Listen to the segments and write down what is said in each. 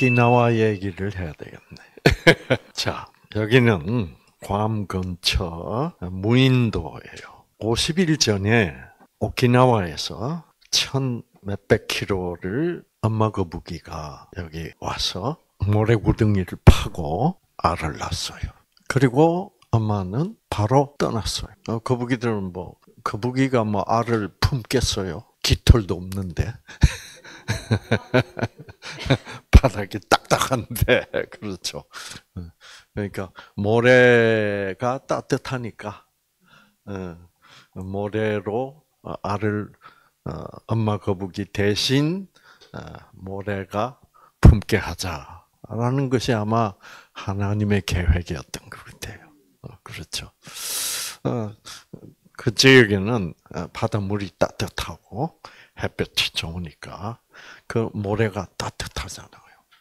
오키나와 얘기를 해야 되겠네. 자, 여기는 괌 근처 무인도예요. 50일 전에 오키나와에서 1000몇백 킬로를 엄마 거북이가 여기 와서 모래구덩이를 파고 알을 낳았어요. 그리고 엄마는 바로 떠났어요. 거북이들은 거북이가 알을 품겠어요? 깃털도 없는데. 바닥이 딱딱한데, 그렇죠. 그러니까, 모래가 따뜻하니까, 모래로 알을, 엄마 거북이 대신, 모래가 품게 하자라는 것이 아마 하나님의 계획이었던 것 같아요. 그렇죠. 그 지역에는 바닷물이 따뜻하고 햇볕이 좋으니까 그 모래가 따뜻하잖아요.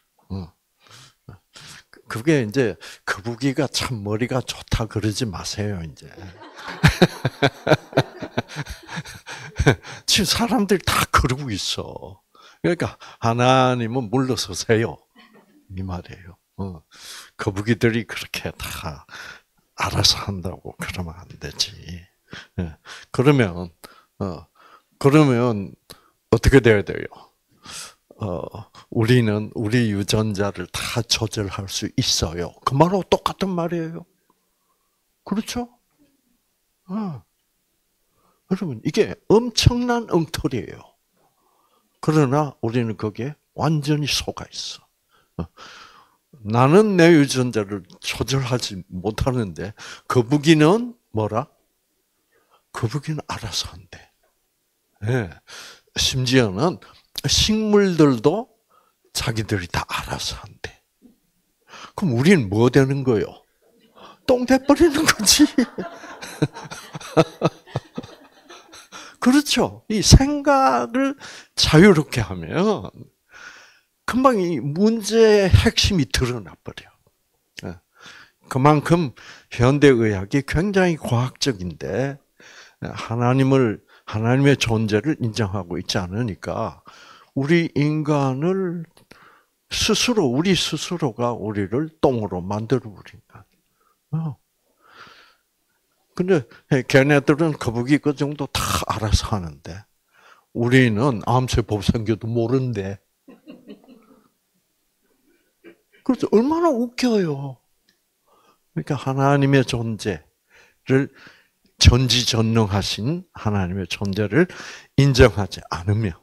그게 이제 거북이가 참 머리가 좋다 그러지 마세요, 이제. 지금 사람들이 다 그러고 있어. 그러니까 하나님은 물러서세요. 이 말이에요. 거북이들이 그렇게 다 알아서 한다고 그러면 안 되지. 그러면 어떻게 돼야 돼요? 우리는 우리 유전자를 다 조절할 수 있어요. 그 말하고 똑같은 말이에요. 그렇죠? 여러분, 이게 엄청난 엉터리예요. 그러나 우리는 거기에 완전히 속아 있어. 나는 내 유전자를 조절하지 못하는데 거북이는 뭐라? 거북이는 알아서 한대. 네. 심지어는 식물들도 자기들이 다 알아서 한대. 그럼 우리는 뭐 되는 거요? 똥 돼버리는 거지. 그렇죠. 이 생각을 자유롭게 하면 금방 이 문제의 핵심이 드러나 버려. 그만큼 현대의학이 굉장히 과학적인데 하나님의 존재를 인정하고 있지 않으니까 우리 인간을 우리 스스로가 우리를 똥으로 만들어 버린다. 근데 걔네들은 거북이 그 정도 다 알아서 하는데 우리는 암세포 생겨도 모른대. 그래서 얼마나 웃겨요. 그러니까 하나님의 존재를 전지전능하신 하나님의 존재를 인정하지 않으면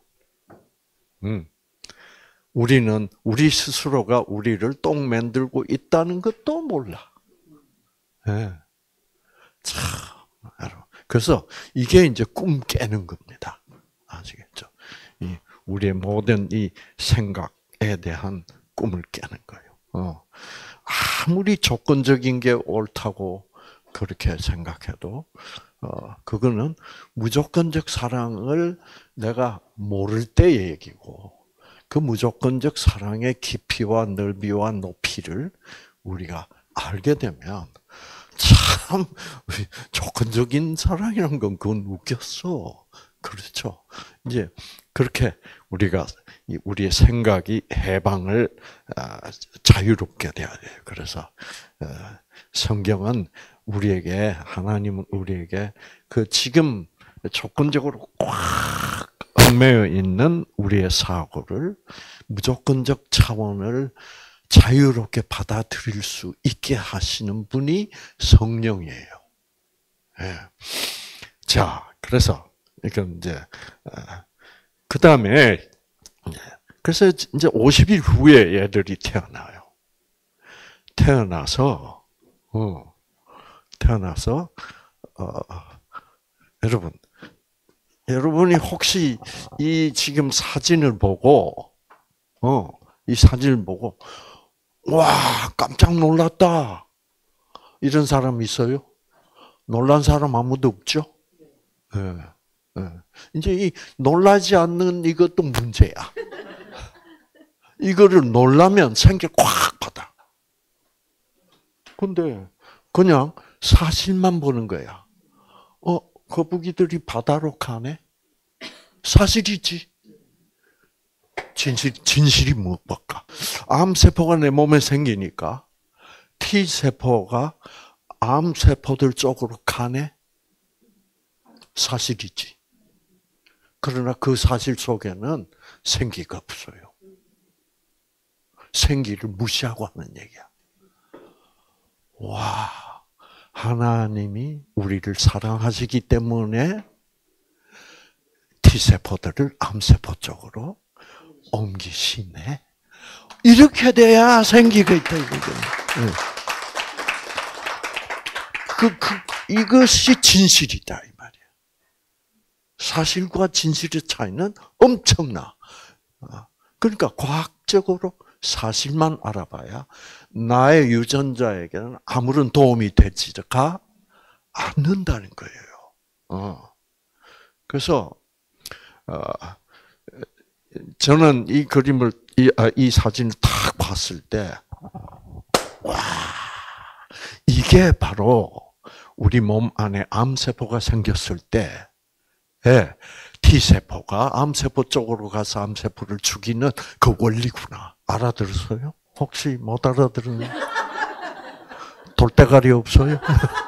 우리는 우리 스스로가 우리를 똥 만들고 있다는 것도 몰라. 네. 참, 여러분. 그래서 이게 이제 꿈 깨는 겁니다. 아시겠죠? 우리의 모든 이 생각에 대한 꿈을 깨는 거예요. 아무리 조건적인 게 옳다고 그렇게 생각해도 그거는 무조건적 사랑을 내가 모를 때의 얘기고 그 무조건적 사랑의 깊이와 넓이와 높이를 우리가 알게 되면 참 조건적인 사랑이란 건 그건 웃겼어. 그렇죠. 이제 그렇게 우리가 우리의 생각이 해방을 자유롭게 돼야 돼요. 그래서 성경은 하나님은 우리에게 그 지금 조건적으로 꽉 얽매여 있는 우리의 사고를 무조건적 차원을 자유롭게 받아들일 수 있게 하시는 분이 성령이에요. 네. 자, 그래서 이건 이제 그 다음에 그래서 이제 50일 후에 얘들이 태어나요. 태어나서 여러분이 혹시 이 지금 사진을 보고 와, 깜짝 놀랐다. 이런 사람 있어요? 놀란 사람 아무도 없죠? 네. 네. 이제 이 놀라지 않는 이것도 문제야. 이거를 놀라면 생길 꽉 받아. 근데 그냥 사실만 보는 거야. 거북이들이 바다로 가네? 사실이지. 진실이 무엇일까? 암세포가 내 몸에 생기니까 T세포가 암세포들 쪽으로 가네? 사실이지. 그러나 그 사실 속에는 생기가 없어요. 생기를 무시하고 하는 얘기야. 와, 하나님이 우리를 사랑하시기 때문에 T세포들을 암세포 쪽으로 옮기시네. 이렇게 돼야 생기가 있다 이거죠. 이것이 진실이다 이 말이야. 사실과 진실의 차이는 엄청나. 그러니까 과학적으로 사실만 알아봐야 나의 유전자에게는 아무런 도움이 되지가 않는다는 거예요. 그래서 저는 이 그림을 이 사진을 딱 봤을 때, 와, 이게 바로 우리 몸 안에 암세포가 생겼을 때, T세포가 암세포 쪽으로 가서 암세포를 죽이는 그 원리구나. 알아들었어요? 혹시 못 알아들었나요? 돌대가리 없어요?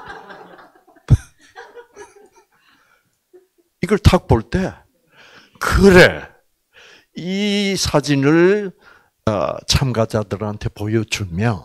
이걸 딱 볼 때, 그래, 이 사진을 참가자들한테 보여주면,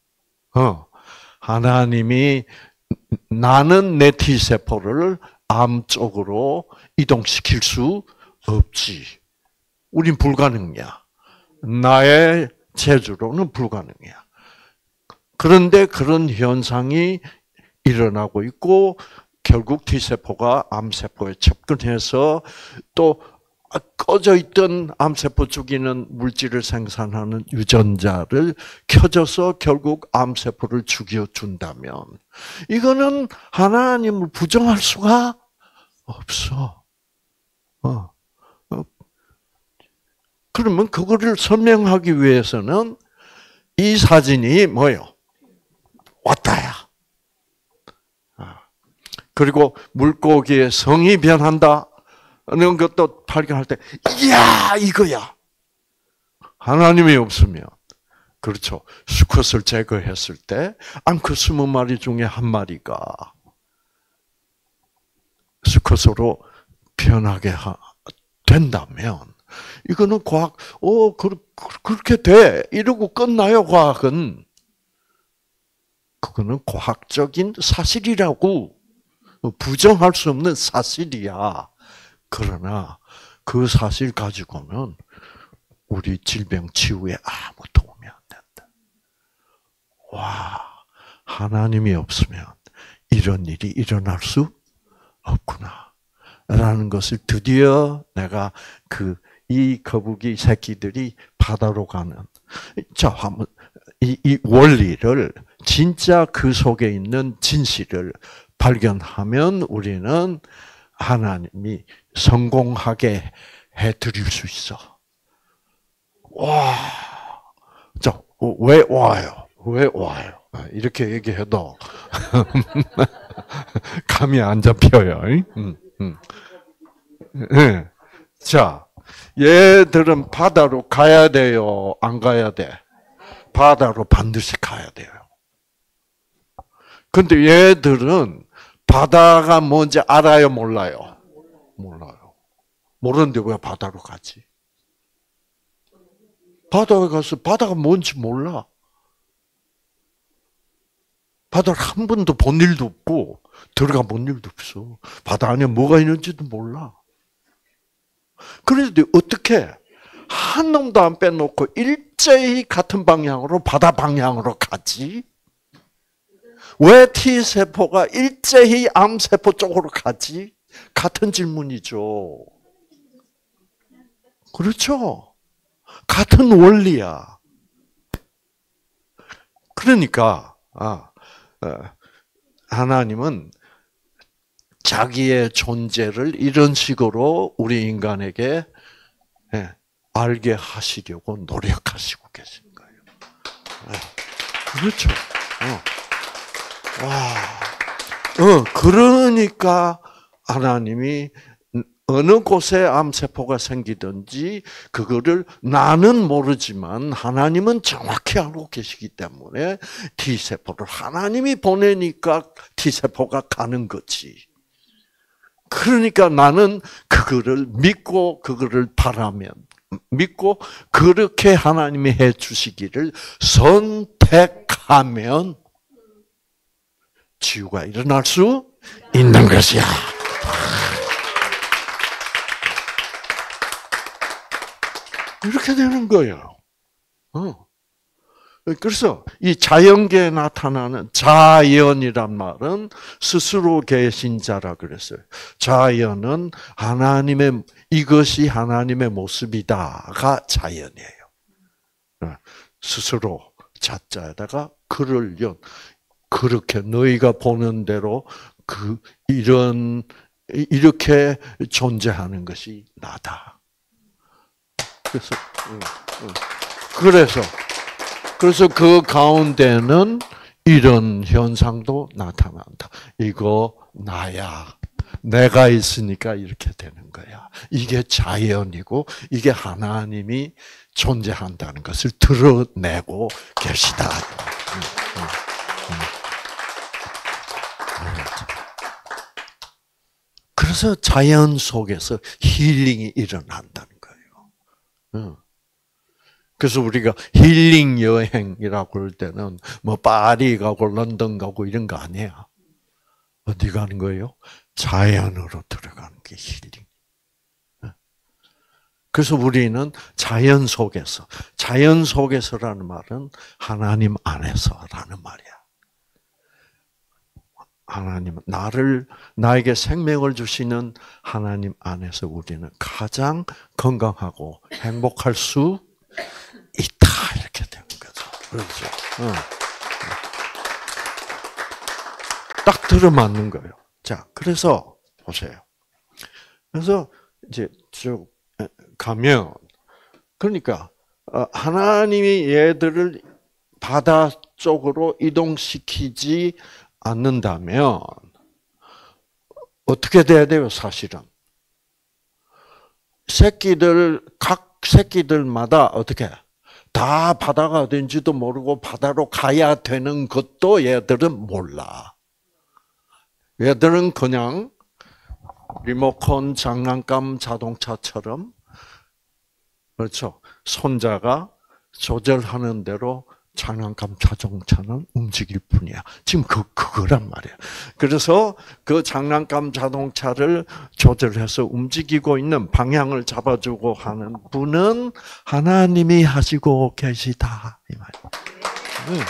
하나님이 나는 내 T세포를 암 쪽으로 이동시킬 수 없지. 우린 불가능이야. 나의 재주로는 불가능이야. 그런데 그런 현상이 일어나고 있고 결국 T세포가 암세포에 접근해서 또 꺼져 있던 암세포 죽이는 물질을 생산하는 유전자를 켜줘서 결국 암세포를 죽여준다면 이거는 하나님을 부정할 수가 없어. 그러면 그거를 설명하기 위해서는 이 사진이 뭐요? 왔다야. 그리고 물고기의 성이 변한다. 이런 것도 발견할 때, 이야, 이거야. 하나님이 없으면, 그렇죠. 수컷을 제거했을 때, 암컷 20마리 중에 한 마리가 수컷으로 변하게 된다면, 이거는 과학, 그렇게 돼. 이러고 끝나요, 과학은. 그거는 과학적인 사실이라고 부정할 수 없는 사실이야. 그러나 그 사실 가지고는 우리 질병 치유에 아무 도움이 안 된다. 와, 하나님이 없으면 이런 일이 일어날 수 없구나. 라는 것을 드디어 내가 이 거북이 새끼들이 바다로 가는, 자, 한번, 이 원리를, 진짜 그 속에 있는 진실을 발견하면 우리는 하나님이 성공하게 해드릴 수 있어. 와, 자, 왜 와요? 왜 와요? 이렇게 얘기해도 감이 안 잡혀요. 자, 얘들은 바다로 가야 돼요? 안 가야 돼? 바다로 반드시 가야 돼요. 근데 얘들은 바다가 뭔지 알아요, 몰라요? 몰라요. 모르는데 왜 바다로 가지? 바다에 가서 바다가 뭔지 몰라. 바다를 한 번도 본 일도 없고 들어가 본 일도 없어. 바다 안에 뭐가 있는지도 몰라. 그런데 어떻게 한 놈도 안 빼놓고 일제히 같은 방향으로 바다 방향으로 가지? 왜 T세포가 일제히 암세포 쪽으로 가지? 같은 질문이죠. 그렇죠? 같은 원리야. 그러니까 하나님은 자기의 존재를 이런 식으로 우리 인간에게 알게 하시려고 노력하시고 계신 거예요. 그렇죠. 그러니까 하나님이 어느 곳에 암세포가 생기든지 그거를 나는 모르지만 하나님은 정확히 알고 계시기 때문에 T세포를 하나님이 보내니까 T세포가 가는 거지. 그러니까 나는 그거를 믿고 그거를 바라면 믿고 그렇게 하나님이 해 주시기를 선택하면 치유가 일어날 수 있는 것이야. 이렇게 되는 거예요. 그래서 이 자연계에 나타나는 자연이란 말은 스스로 계신 자라 그랬어요. 자연은 하나님의 이것이 하나님의 모습이다가 자연이에요. 스스로 자자에다가 그를 연 그렇게 너희가 보는 대로 이렇게 존재하는 것이 나다. 그래서 그 가운데는 이런 현상도 나타난다. 이거 나야. 내가 있으니까 이렇게 되는 거야. 이게 자연이고 이게 하나님이 존재한다는 것을 드러내고 계시다. 그래서 자연 속에서 힐링이 일어난다는 거예요. 그래서 우리가 힐링 여행이라고 그럴 때는 뭐 파리 가고 런던 가고 이런 거 아니야. 어디 가는 거예요? 자연으로 들어가는 게 힐링. 그래서 우리는 자연 속에서라는 말은 하나님 안에서라는 말이야. 하나님, 나에게 생명을 주시는 하나님 안에서 우리는 가장 건강하고 행복할 수 있다. 이렇게 되는 거죠. 그렇죠. 딱 들어맞는 거예요. 자, 그래서 보세요. 그래서 이제 쭉 가면, 그러니까 하나님이 얘들을 바다 쪽으로 이동시키지 않는다면 어떻게 돼야 돼요, 사실은? 각 새끼들마다 어떻게 다 바다가 어딘지도 모르고 바다로 가야 되는 것도 얘들은 몰라. 얘들은 그냥 리모컨 장난감 자동차처럼, 그렇죠, 손자가 조절하는 대로 장난감 자동차는 움직일 뿐이야. 지금 그거란 말이야. 그래서 그 장난감 자동차를 조절해서 움직이고 있는 방향을 잡아주고 하는 분은 하나님이 하시고 계시다. 이 말이야.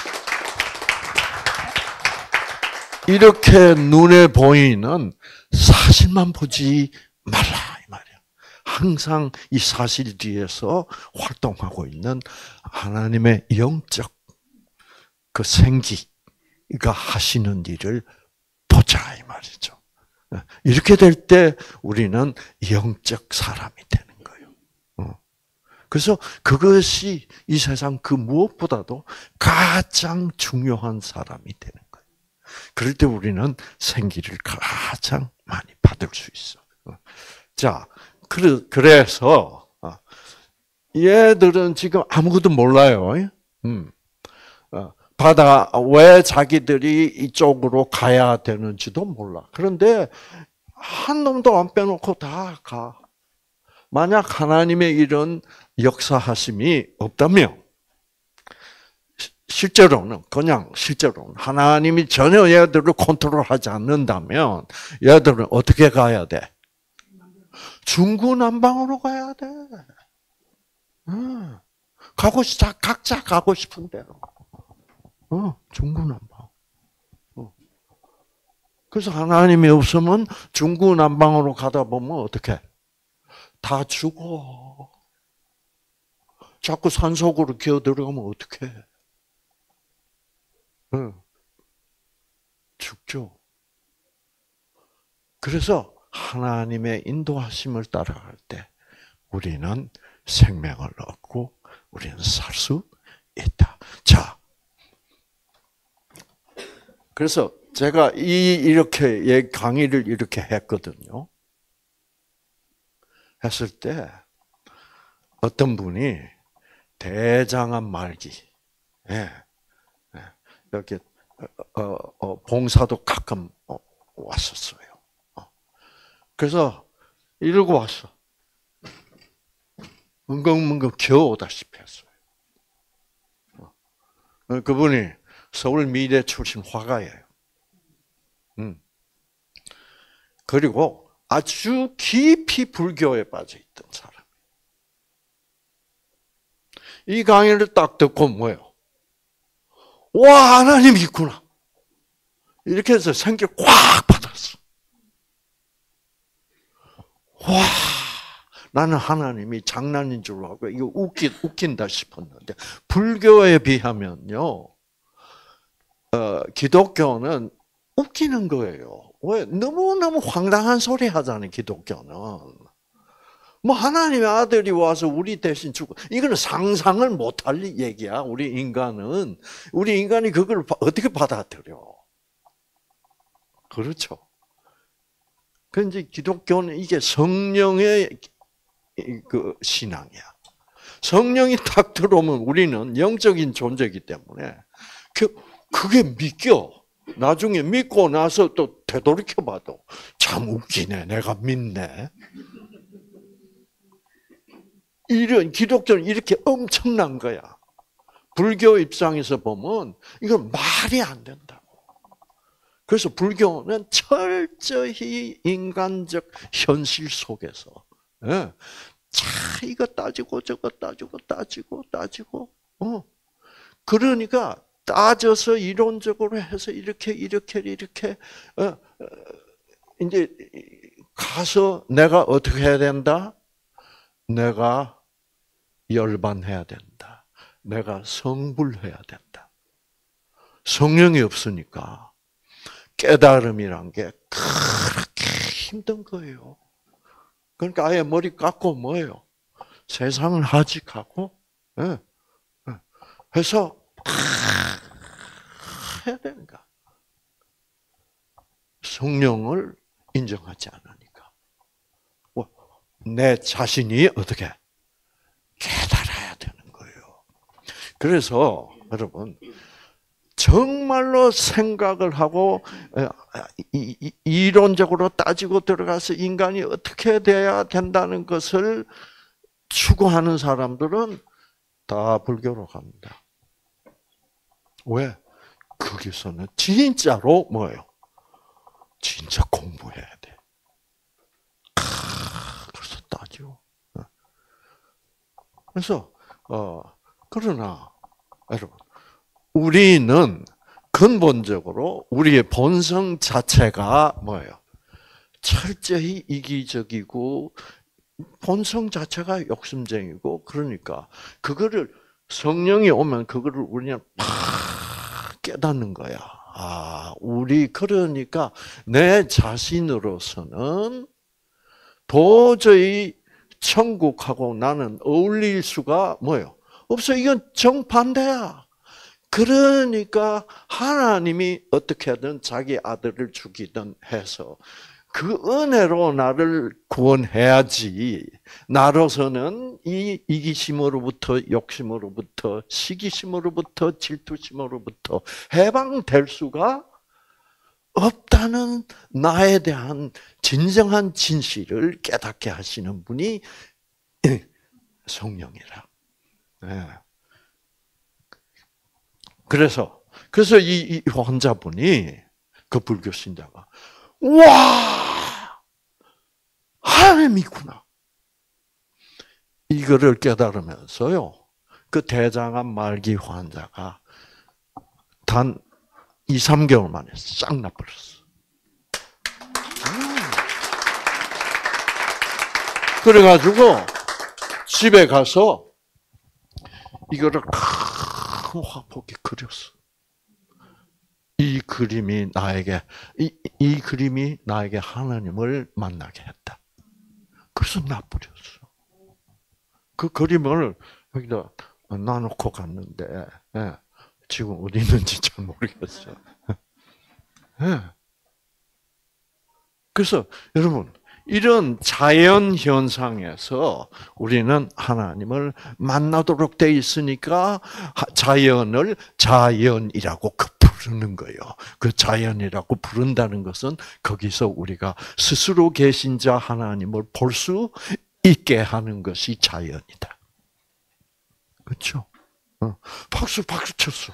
이렇게 눈에 보이는 사실만 보지 말라. 이 말이야. 항상 이 사실 뒤에서 활동하고 있는 하나님의 영적 그 생기가 하시는 일을 보자 이 말이죠. 이렇게 될 때 우리는 영적 사람이 되는 거예요. 그래서 그것이 이 세상 그 무엇보다도 가장 중요한 사람이 되는 거예요. 그럴 때 우리는 생기를 가장 많이 받을 수 있어. 자, 그래서 얘들은 지금 아무것도 몰라요. 바다 왜 자기들이 이쪽으로 가야 되는지도 몰라. 그런데 한 놈도 안 빼놓고 다 가. 만약 하나님의 이런 역사하심이 없다면 실제로는 하나님이 전혀 얘들을 컨트롤하지 않는다면 얘들은 어떻게 가야 돼? 중구난방으로 가야 돼. 각자 가고 싶은 대로. 중구난방. 그래서 하나님이 없으면 중구난방으로 가다 보면 어떻게? 다 죽어. 자꾸 산속으로 기어 들어가면 어떡해? 죽죠. 그래서 하나님의 인도하심을 따라갈 때 우리는 생명을 얻고 우리는 살 수 있다. 자, 그래서 제가 이렇게 강의를 이렇게 했거든요. 했을 때 어떤 분이 대장암 말기, 예, 예, 이렇게 봉사도 가끔 왔었어요. 그래서 이러고 왔어. 엉금엉금 겨우다시피 했어요. 그분이 서울 미대 출신 화가예요. 그리고 아주 깊이 불교에 빠져 있던 사람. 이 강의를 딱 듣고 뭐예요? 와, 하나님 있구나. 이렇게 해서 생기를 꽉 받았어. 와, 나는 하나님이 장난인 줄 알고 이거 웃긴다 싶었는데 불교에 비하면요, 기독교는 웃기는 거예요. 왜? 너무너무 황당한 소리 하잖아요, 기독교는. 뭐 하나님의 아들이 와서 우리 대신 죽고, 이거는 상상을 못할 얘기야. 우리 인간이 그걸 어떻게 받아들여? 그렇죠. 그런데 기독교는 이게 성령의 그 신앙이야. 성령이 딱 들어오면 우리는 영적인 존재이기 때문에 그게 믿겨. 나중에 믿고 나서 또 되돌이켜봐도 참 웃기네. 내가 믿네. 이런 기독교는 이렇게 엄청난 거야. 불교 입장에서 보면 이건 말이 안 된다고. 그래서 불교는 철저히 인간적 현실 속에서 자 이거 따지고 저거 따지고 그러니까 따져서 이론적으로 해서 이렇게 이제 가서 내가 어떻게 해야 된다? 내가 열반해야 된다. 내가 성불해야 된다. 성령이 없으니까 깨달음이란 게 그렇게 힘든 거예요. 그러니까 아예 머리 깎고 뭐예요? 세상을 하직하고 해서 해야 되는가? 성령을 인정하지 않으니까. 내 자신이 어떻게 깨달아야 되는 거예요. 그래서 여러분 정말로 생각을 하고 이론적으로 따지고 들어가서 인간이 어떻게 돼야 된다는 것을 추구하는 사람들은 다 불교로 갑니다. 왜? 거기서는 진짜로 뭐예요? 진짜 공부해야 돼. 그래서 따지고. 그래서 그러나 여러분 우리는 근본적으로 우리의 본성 자체가 뭐예요? 철저히 이기적이고 본성 자체가 욕심쟁이고 그러니까 그거를 성령이 오면 그거를 우리는 팍 깨닫는 거야. 우리 그러니까 내 자신으로서는 도저히 천국하고 나는 어울릴 수가 뭐예요? 없어. 이건 정반대야. 그러니까 하나님이 어떻게든 자기 아들을 죽이든 해서 그 은혜로 나를 구원해야지. 나로서는 이 이기심으로부터, 욕심으로부터, 시기심으로부터, 질투심으로부터 해방될 수가 없다는 나에 대한 진정한 진실을 깨닫게 하시는 분이 성령이라. 그래서 이 환자분이 그 불교 신자가 와 하나님이구나 이거를 깨달으면서요 그 대장암 말기 환자가 단 2, 3개월 만에 싹 나버렸어. 그래가지고 집에 가서 이거를 큰 화폭에 그렸어. 이 그림이 나에게 하나님을 만나게 했다. 그래서 나버렸어. 그 그림을 여기다 놔놓고 갔는데 지금 어디 있는지 잘 모르겠어요. 그래서 여러분 이런 자연 현상에서 우리는 하나님을 만나도록 돼 있으니까 자연을 자연이라고 부르는 거예요. 그 자연이라고 부른다는 것은 거기서 우리가 스스로 계신 자 하나님을 볼 수 있게 하는 것이 자연이다. 그렇죠? 박수 쳤어.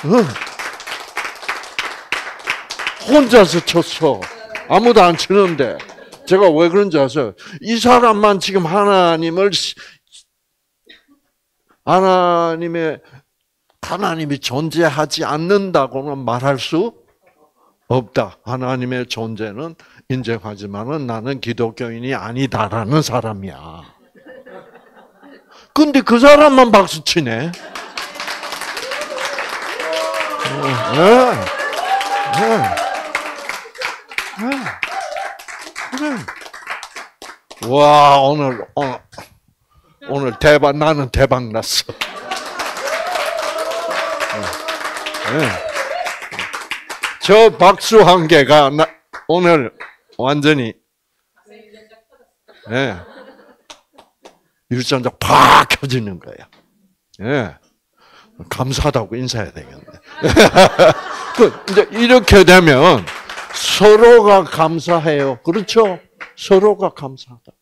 혼자서 쳤어. 아무도 안 치는데. 제가 왜 그런지 아세요? 이 사람만 지금 하나님이 존재하지 않는다고는 말할 수 없다. 하나님의 존재는 인정하지만은 나는 기독교인이 아니다라는 사람이야. 근데 그 사람만 박수 치네. 와, 오늘 대박, 나는 대박 났어. 저 박수 한 개가 오늘 완전히 유전자 팍 켜지는 거야. 감사하다고 인사해야 되겠네. 이제 이렇게 되면 서로가 감사해요. 그렇죠? 서로가 감사하다.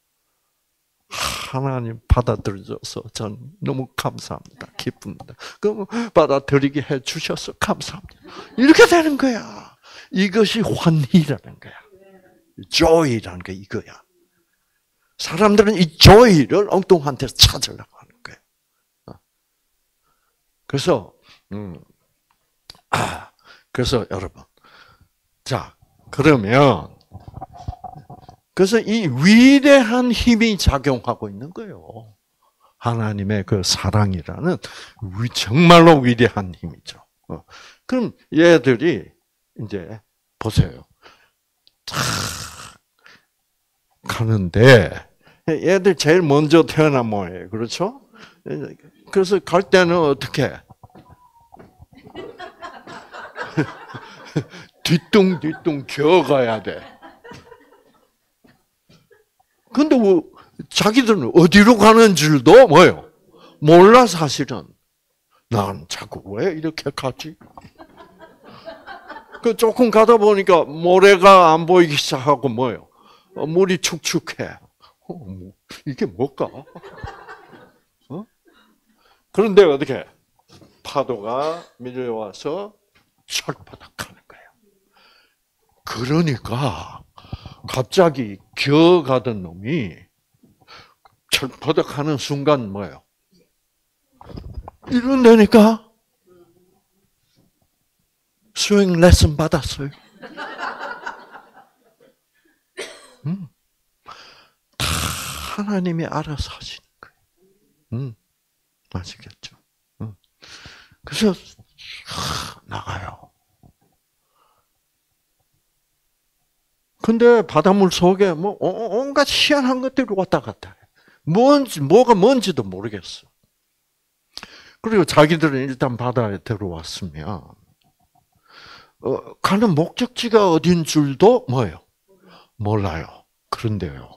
하나님 받아들여줘서 전 너무 감사합니다. 기쁩니다. 그럼 받아들이게 해주셔서 감사합니다. 이렇게 되는 거야. 이것이 환희라는 거야. joy라는 게 이거야. 사람들은 이 joy를 엉뚱한 데서 찾으려고 하는 거야. 그래서 여러분, 자 그러면 그래서 이 위대한 힘이 작용하고 있는 거예요. 하나님의 그 사랑이라는 정말로 위대한 힘이죠. 그럼 얘들이 이제 보세요. 탁 가는데 얘들 제일 먼저 태어난 뭐예요, 그렇죠? 그래서 갈 때는 어떻게? 뒤뚱뒤뚱 기어가야 돼. 근데 자기들은 어디로 가는 줄도 뭐예요? 몰라, 사실은. 난 자꾸 왜 이렇게 가지? 조금 가다 보니까 모래가 안 보이기 시작하고 뭐예요? 물이 축축해. 이게 뭘까? 그런데 어떻게? 파도가 밀려와서 철바닥하는 거예요. 그러니까 갑자기 기어가던 놈이 철바닥하는 순간 뭐예요? 이런다니까? 수행 레슨 받았어요. 다 하나님이 알아서 하시는 거예요. 아시겠죠? 그래서 나가요. 근데 바닷물 속에 뭐 온갖 희한한 것들이 왔다 갔다 해. 뭐가 뭔지도 모르겠어. 그리고 자기들은 일단 바다에 들어왔으면 가는 목적지가 어딘 줄도 뭐예요? 몰라요. 그런데요,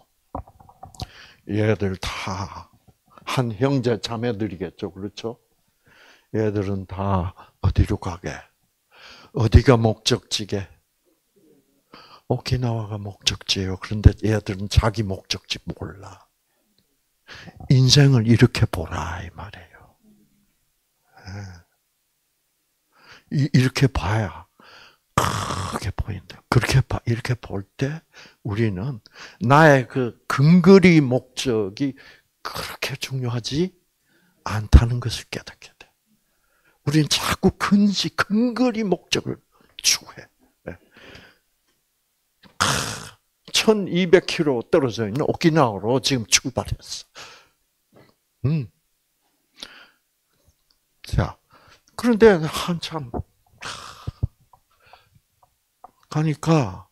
얘들 다 한 형제 자매들이겠죠, 그렇죠? 얘들은 다 어디로 가게? 어디가 목적지게? 오키나와가 목적지예요. 그런데 얘들은 자기 목적지 몰라. 인생을 이렇게 보라 이 말이에요. 이렇게 봐야 크게 보인다. 이렇게 볼 때 우리는 나의 그 근거리 목적이 그렇게 중요하지 않다는 것을 깨닫게 돼. 우리는 자꾸 근거리 목적을 추구해. 1200km 떨어져 있는 오키나와로 지금 출발했어. 자, 그런데 한참 가니까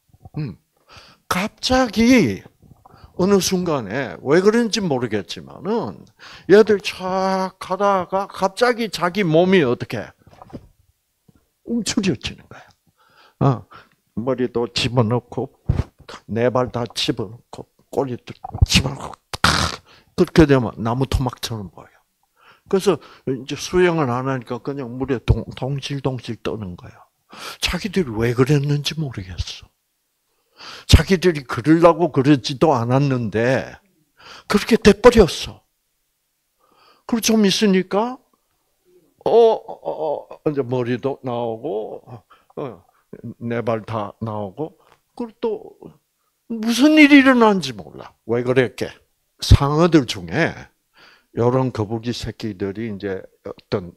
갑자기 어느 순간에 왜 그런지 모르겠지만은 얘들 쫙 가다가 갑자기 자기 몸이 어떻게 움츠려지는 거야. 머리도 집어넣고 네 발 다 집어넣고 꼬리 집어넣고 그렇게 되면 나무 토막처럼 보여. 그래서 이제 수영을 안 하니까 그냥 물에 동실동실 떠는 거야. 자기들이 왜 그랬는지 모르겠어. 자기들이 그러려고 그러지도 않았는데 그렇게 돼버렸어. 그리고 좀 있으니까 이제 머리도 나오고 네 발 다 나오고 그리고 또 무슨 일이 일어난지 몰라. 왜 그랬게? 상어들 중에 이런 거북이 새끼들이 이제 어떤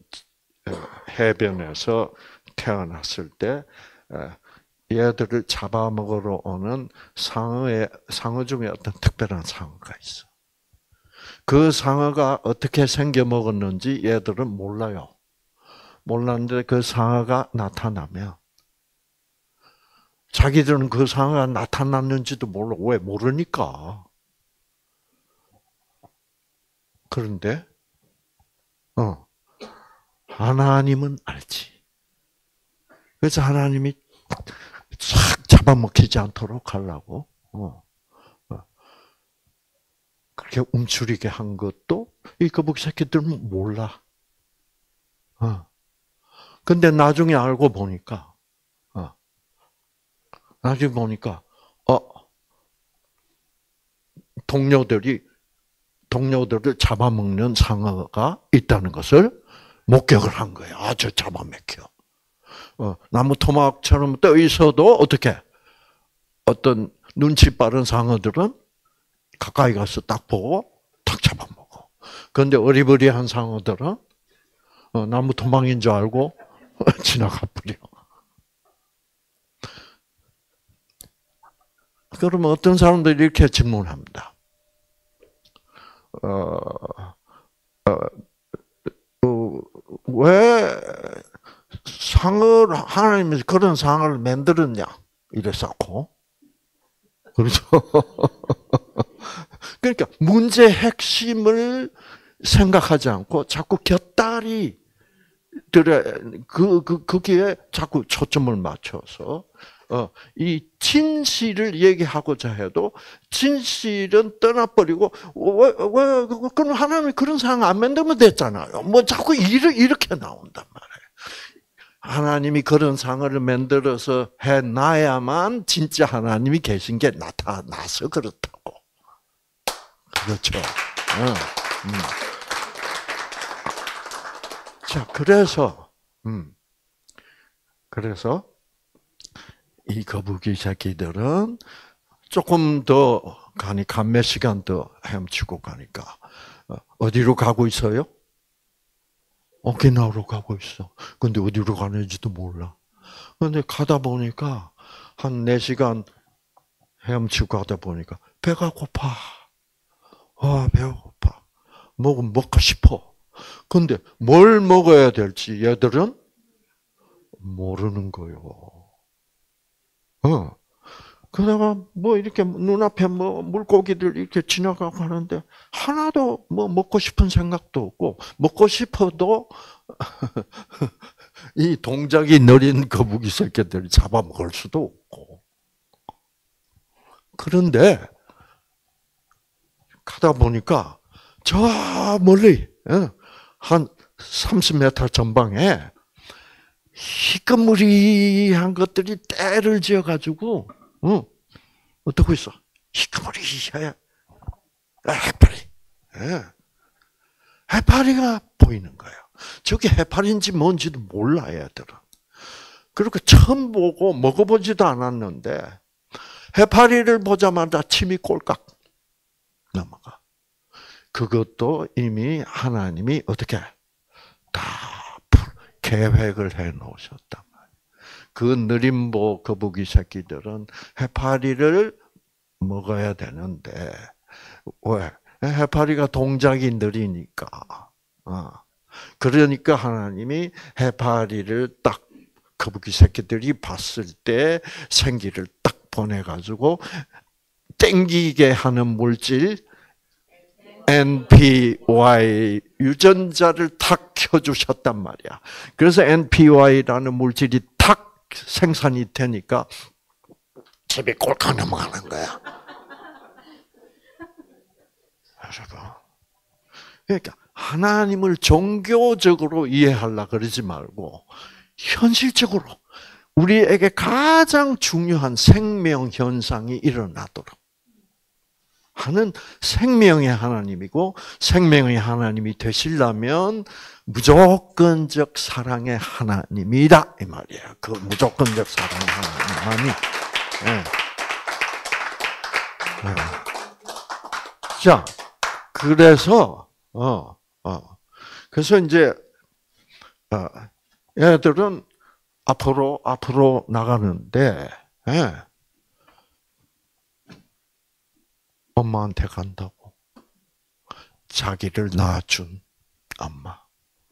해변에서 태어났을 때 얘들을 잡아먹으러 오는 상어 중에 어떤 특별한 상어가 있어. 그 상어가 어떻게 생겨 먹었는지 얘들은 몰라요. 몰랐는데 그 상어가 나타나면 자기들은 그 상어가 나타났는지도 몰라. 왜? 모르니까. 그런데 하나님은 알지. 그래서 하나님이 싹 잡아먹히지 않도록 하려고 그렇게 움츠리게 한 것도 이 거북이 새끼들은 몰라. 근데 나중에 알고 보니까 동료들을 잡아먹는 상어가 있다는 것을 목격을 한 거예요. 아주 잡아먹혀. 나무 토막처럼 떠 있어도 어떻게 어떤 눈치 빠른 상어들은 가까이 가서 딱 보고 탁 잡아먹어. 그런데 어리버리한 상어들은 나무 토막인 줄 알고 지나가 버려. 그러면 어떤 사람들이 이렇게 질문합니다. 왜 상어를 하나님이 그런 상어를 만들었냐? 이랬었고, 그렇죠? 그러니까 문제의 핵심을 생각하지 않고 자꾸 곁다리들의 거기에 자꾸 초점을 맞춰서 이 진실을 얘기하고자 해도 진실은 떠나버리고 왜 그럼 하나님이 그런 상황 안 만들면 됐잖아요. 뭐 자꾸 이렇게 나온단 말이에요. 하나님이 그런 상황을 만들어서 해놔야만 진짜 하나님이 계신 게 나타나서 그렇다고. 그렇죠. 자, 그래서 이 거북이 새끼들은 조금 더 가니까 몇 시간 더 헤엄치고 가니까 어디로 가고 있어요? 오키나와로 가고 있어. 근데 어디로 가는지도 몰라. 근데 가다 보니까 한 4시간 헤엄치고 가다 보니까 배가 고파. 배가 고파. 먹고 싶어. 근데 뭘 먹어야 될지 얘들은 모르는 거요. 그러다가 뭐 이렇게 눈앞에 뭐 물고기들 이렇게 지나가고 하는데 하나도 뭐 먹고 싶은 생각도 없고 먹고 싶어도 이 동작이 느린 거북이 새끼들이 잡아먹을 수도 없고. 그런데 가다 보니까 저 멀리 한 30m 전방에 희끄무리한 것들이 때를 지어가지고 어떻게 있어? 희끄무리해. 해파리. 해파리가 보이는 거예요. 저게 해파리인지 뭔지도 몰라, 애들은. 그리고 처음 보고 먹어보지도 않았는데 해파리를 보자마자 침이 꼴깍 넘어가. 그것도 이미 하나님이 어떻게 다 계획을 해 놓으셨단 말이에요. 그 느림보 거북이 새끼들은 해파리를 먹어야 되는데 왜? 해파리가 동작이 느리니까. 그러니까 하나님이 해파리를 딱 거북이 새끼들이 봤을 때 생기를 딱 보내가지고 땡기게 하는 물질 NPY 유전자를 탁 켜주셨단 말이야. 그래서 NPY라는 물질이 탁 생산이 되니까 집이 꼴깍 넘어가는 거야. 여러분, 그러니까 하나님을 종교적으로 이해하려 그러지 말고 현실적으로 우리에게 가장 중요한 생명 현상이 일어나도록 하는 생명의 하나님이고, 생명의 하나님이 되시려면 무조건적 사랑의 하나님이다 이 말이에요. 그 무조건적 사랑의 하나님. 네. 네. 자, 그래서 그래서 이제 얘들은 앞으로 나가는데, 엄마한테 간다고. 자기를 낳아준 엄마.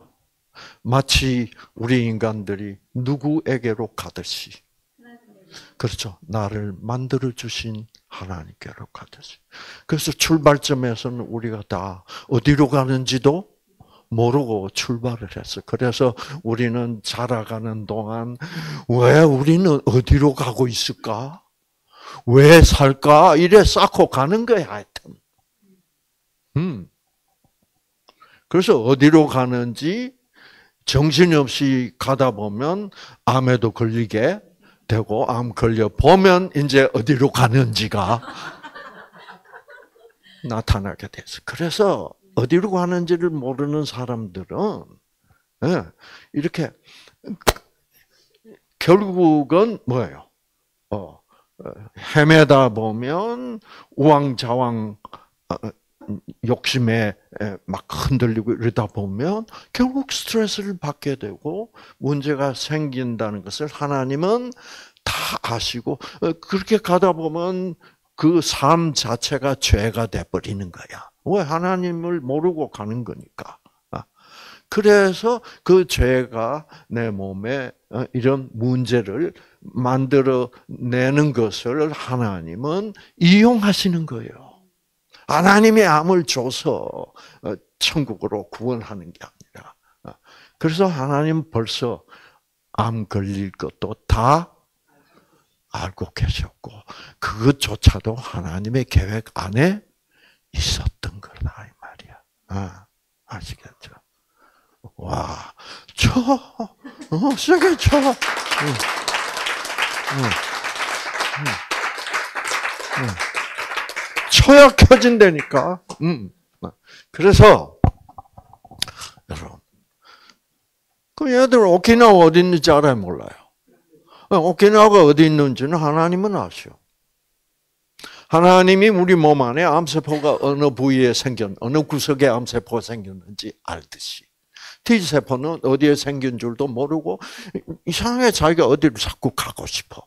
마치 우리 인간들이 누구에게로 가듯이. 그렇죠. 나를 만들어주신 하나님께로 가듯이. 그래서 출발점에서는 우리가 다 어디로 가는지도 모르고 출발을 했어. 그래서 우리는 자라가는 동안 왜 우리는 어디로 가고 있을까? 왜 살까? 이래 쌓고 가는 거야, 하여튼. 그래서 어디로 가는지 정신없이 가다 보면 암에도 걸리게 되고, 암 걸려 보면 이제 어디로 가는지가 나타나게 됐어. 그래서 어디로 가는지를 모르는 사람들은 이렇게 결국은 뭐예요? 헤매다 보면 우왕좌왕 욕심에 막 흔들리고 이러다 보면 결국 스트레스를 받게 되고 문제가 생긴다는 것을 하나님은 다 아시고, 그렇게 가다 보면 그 삶 자체가 죄가 돼버리는 거야. 왜? 하나님을 모르고 가는 거니까. 그래서 그 죄가 내 몸에 이런 문제를 만들어내는 것을 하나님은 이용하시는 거예요. 하나님의 암을 줘서 천국으로 구원하는 게 아니라. 그래서 하나님 벌써 암 걸릴 것도 다 알고 계셨고, 그것조차도 하나님의 계획 안에 있었던 거다 이 말이야. 아시겠죠? 와, 세게 쳐. 쳐야 켜진다니까. 그래서 여러분, 그 얘들 오키나와 어디 있는지 알아요, 몰라요? 오키나와가 어디 있는지는 하나님은 아셔. 하나님이 우리 몸 안에 암세포가 어느 부위에 어느 구석에 암세포가 생겼는지 알듯이, T세포는 어디에 생긴 줄도 모르고 이상하게 자기가 어디로 자꾸 가고 싶어.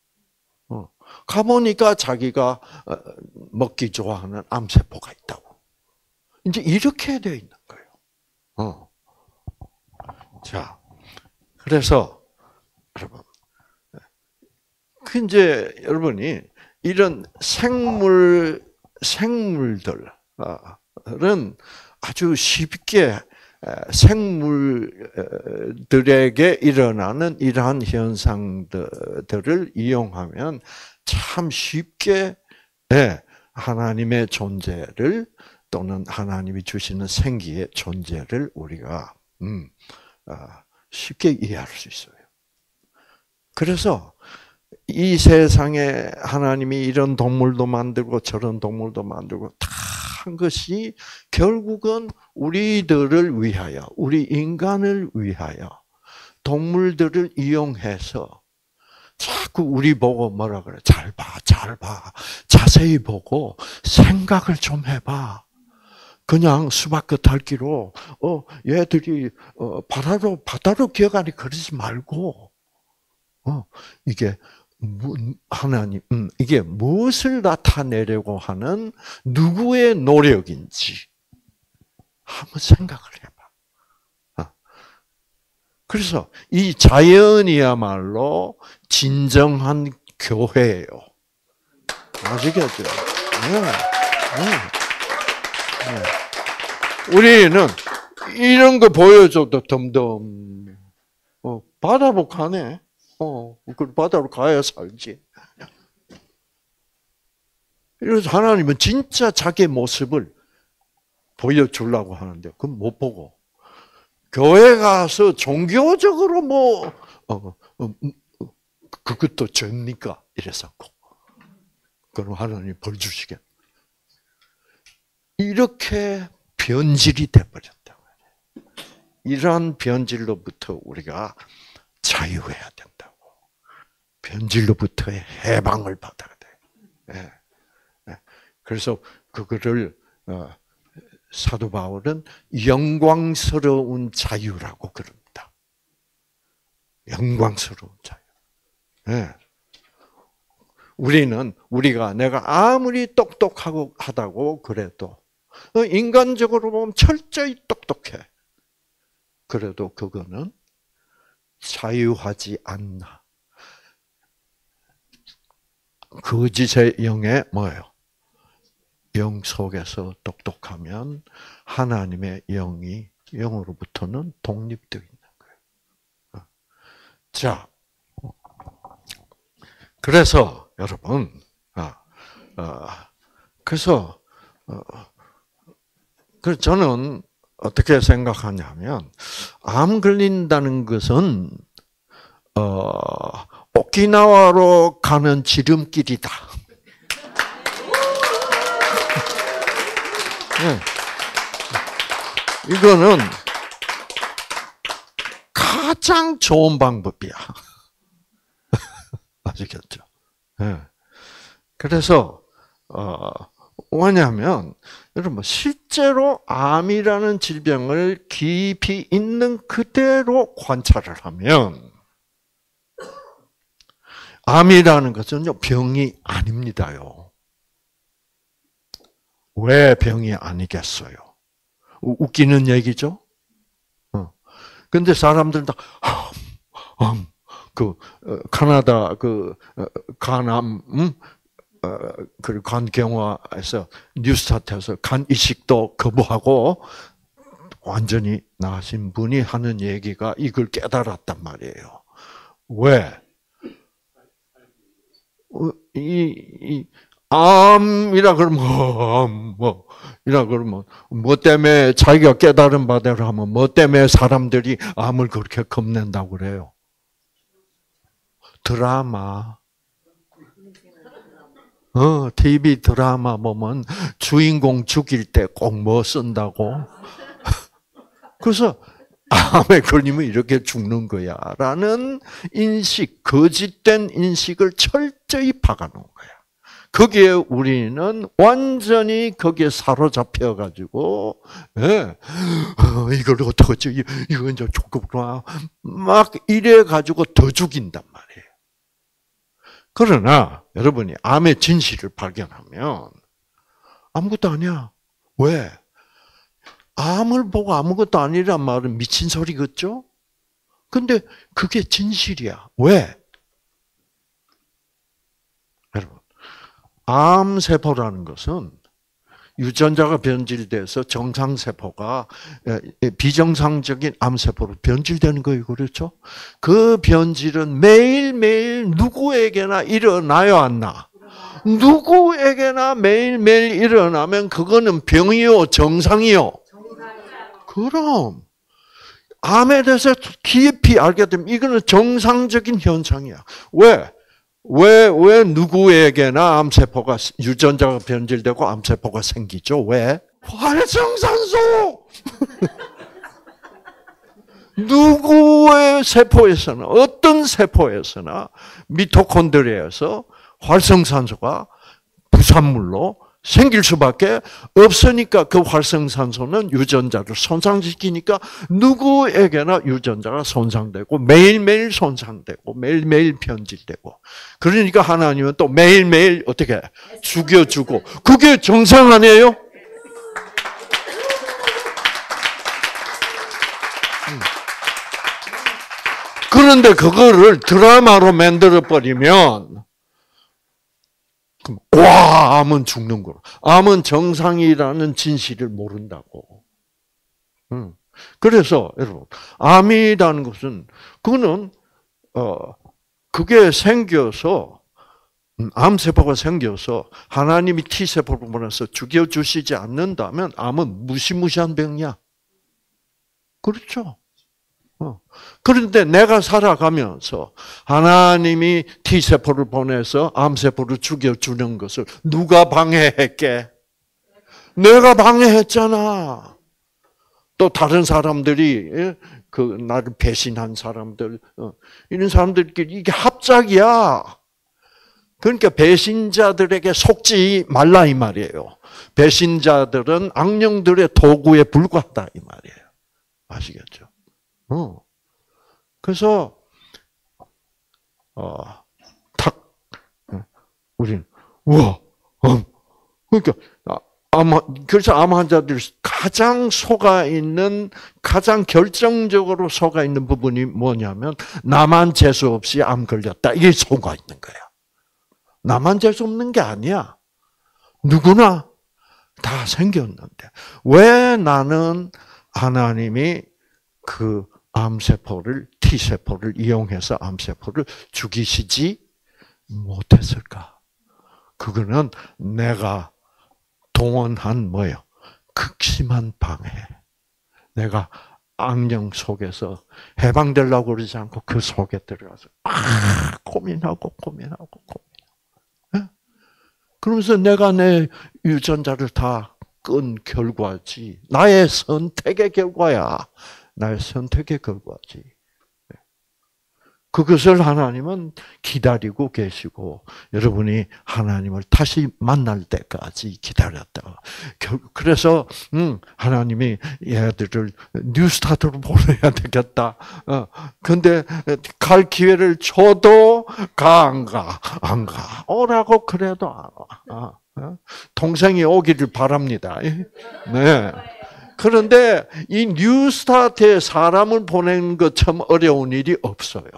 가보니까 자기가 먹기 좋아하는 암세포가 있다고. 이제 이렇게 되어 있는 거예요. 자, 그래서 여러분, 이제 여러분이 이런 생물들은 아주 쉽게 생물들에게 일어나는 이러한 현상들을 이용하면 참 쉽게 하나님의 존재를, 또는 하나님이 주시는 생기의 존재를 우리가 쉽게 이해할 수 있어요. 그래서 이 세상에 하나님이 이런 동물도 만들고 저런 동물도 만들고 다 한 것이 결국은 우리들을 위하여, 우리 인간을 위하여 동물들을 이용해서 자꾸 우리 보고 뭐라 그래? 잘 봐. 자세히 보고 생각을 좀 해봐. 그냥 수박 겉핥기로 얘들이 바다로 기어가니 그러지 말고 이게 하나님, 이게 무엇을 나타내려고 하는 누구의 노력인지 한번 생각을 해봐. 그래서 이 자연이야말로 진정한 교회예요. 아시겠죠? 우리는 이런 거 보여줘도 덤덤. 바다로 가네. 그 바다로 가야 살지. 그래서 하나님은 진짜 자기의 모습을 보여주려고 하는데 그건 못 보고 교회 가서 종교적으로 그것도 죄입니까? 이랬었고 그럼 하나님 벌 주시겠. 이렇게 변질이 돼버렸다. 이러한 변질로부터 우리가 자유해야 된다고. 변질로부터의 해방을 받아야 돼. 그래서 그거를 사도 바울은 영광스러운 자유라고 그럽니다. 영광스러운 자유. 내가 아무리 똑똑하고 하다고 그래도 인간적으로 보면 철저히 똑똑해. 그래도 그거는 자유하지 않나. 거짓의 영에 뭐예요? 영 속에서 똑똑하면 하나님의 영으로부터는 독립되어 있는 거예요. 자, 그래서 여러분, 그래서 저는 어떻게 생각하냐면 암 걸린다는 것은 오키나와로 가는 지름길이다. 이거는 가장 좋은 방법이야. 아시겠죠? 그래서 뭐냐면 여러분 실제로 암이라는 질병을 깊이 있는 그대로 관찰을 하면 암이라는 것은요 병이 아닙니다요. 왜 병이 아니겠어요? 웃기는 얘기죠. 근데 사람들은 다 카나다 간암 그 간경화에서 뉴스타트에서 간 이식도 거부하고 완전히 나으신 분이 하는 얘기가 이걸 깨달았단 말이에요. 왜? 암이라 그러면 뭐 때문에 자기가 깨달은 바대로 하면 뭐 때문에 사람들이 암을 그렇게 겁낸다고 그래요? 드라마. TV 드라마 보면 주인공 죽일 때 꼭 뭐 쓴다고? 그래서 암에 걸리면 이렇게 죽는 거야. 라는 인식, 거짓된 인식을 철저히 박아놓은 거야. 거기에 우리는 완전히 거기에 사로잡혀가지고, 이걸 어떡하지? 이거 이제 죽겠구나. 막 이래가지고 더 죽인단 말이에요. 그러나, 여러분이 암의 진실을 발견하면, 아무것도 아니야. 왜? 암을 보고 아무것도 아니란 말은 미친 소리 같죠? 근데 그게 진실이야. 왜? 여러분, 암세포라는 것은 유전자가 변질돼서 정상세포가 비정상적인 암세포로 변질되는 거예요. 그렇죠? 그 변질은 매일매일 누구에게나 일어나요, 안 나? 누구에게나 매일매일 일어나면 그거는 병이요, 정상이요? 그럼 암에 대해서 깊이 알게 되면 이거는 정상적인 현상이야. 왜 누구에게나 암세포가 유전자가 변질되고 암세포가 생기죠? 왜? 활성산소! 누구의 세포에서나 어떤 세포에서나 미토콘드리아에서 활성산소가 부산물로 생길 수밖에 없으니까 그 활성산소는 유전자를 손상시키니까 누구에게나 유전자가 손상되고 매일매일 손상되고 매일매일 변질되고 그러니까 하나님은 또 매일매일 어떻게 죽여주고 그게 정상 아니에요? 그런데 그거를 드라마로 만들어버리면 와, 암은 죽는 거로. 암은 정상이라는 진실을 모른다고. 그래서 여러분, 암이라는 것은 그거는 그게 생겨서 암세포가 생겨서 하나님이 T세포를 보내서 죽여주시지 않는다면 암은 무시무시한 병이야. 그렇죠? 그런데 내가 살아가면서 하나님이 T세포를 보내서 암세포를 죽여주는 것을 누가 방해했게? 내가 방해했잖아. 또 다른 사람들이 나를 배신한 사람들 이런 사람들끼리 이게 합작이야. 그러니까 배신자들에게 속지 말라 이 말이에요. 배신자들은 악령들의 도구에 불과하다 이 말이에요. 아시겠죠? 그래서 우리는 우와 그러니까 그래서 암 환자들이 가장 가장 결정적으로 속아 있는 부분이 뭐냐면 나만 재수 없이 암 걸렸다 이게 속아 있는 거야. 나만 재수 없는 게 아니야. 누구나 다 생겼는데 왜 나는 하나님이 그 암세포를 T세포를 이용해서 암세포를 죽이시지 못했을까? 그거는 내가 동원한 뭐예요? 극심한 방해. 내가 악령 속에서 해방되려고 그러지 않고 그 속에 들어가서 고민하고. 그러면서 내가 내 유전자를 다 끈 결과지. 나의 선택의 결과야. 나의 선택의 결과지. 그것을 하나님은 기다리고 계시고 여러분이 하나님을 다시 만날 때까지 기다렸다가 그래서 하나님이 얘들을 뉴스타트로 보내야 되겠다. 근데 갈 기회를 줘도 안 가. 오라고 그래도 안 와. 동생이 오기를 바랍니다. 네. 그런데 이 뉴스타트에 사람을 보내는 것처럼 어려운 일이 없어요.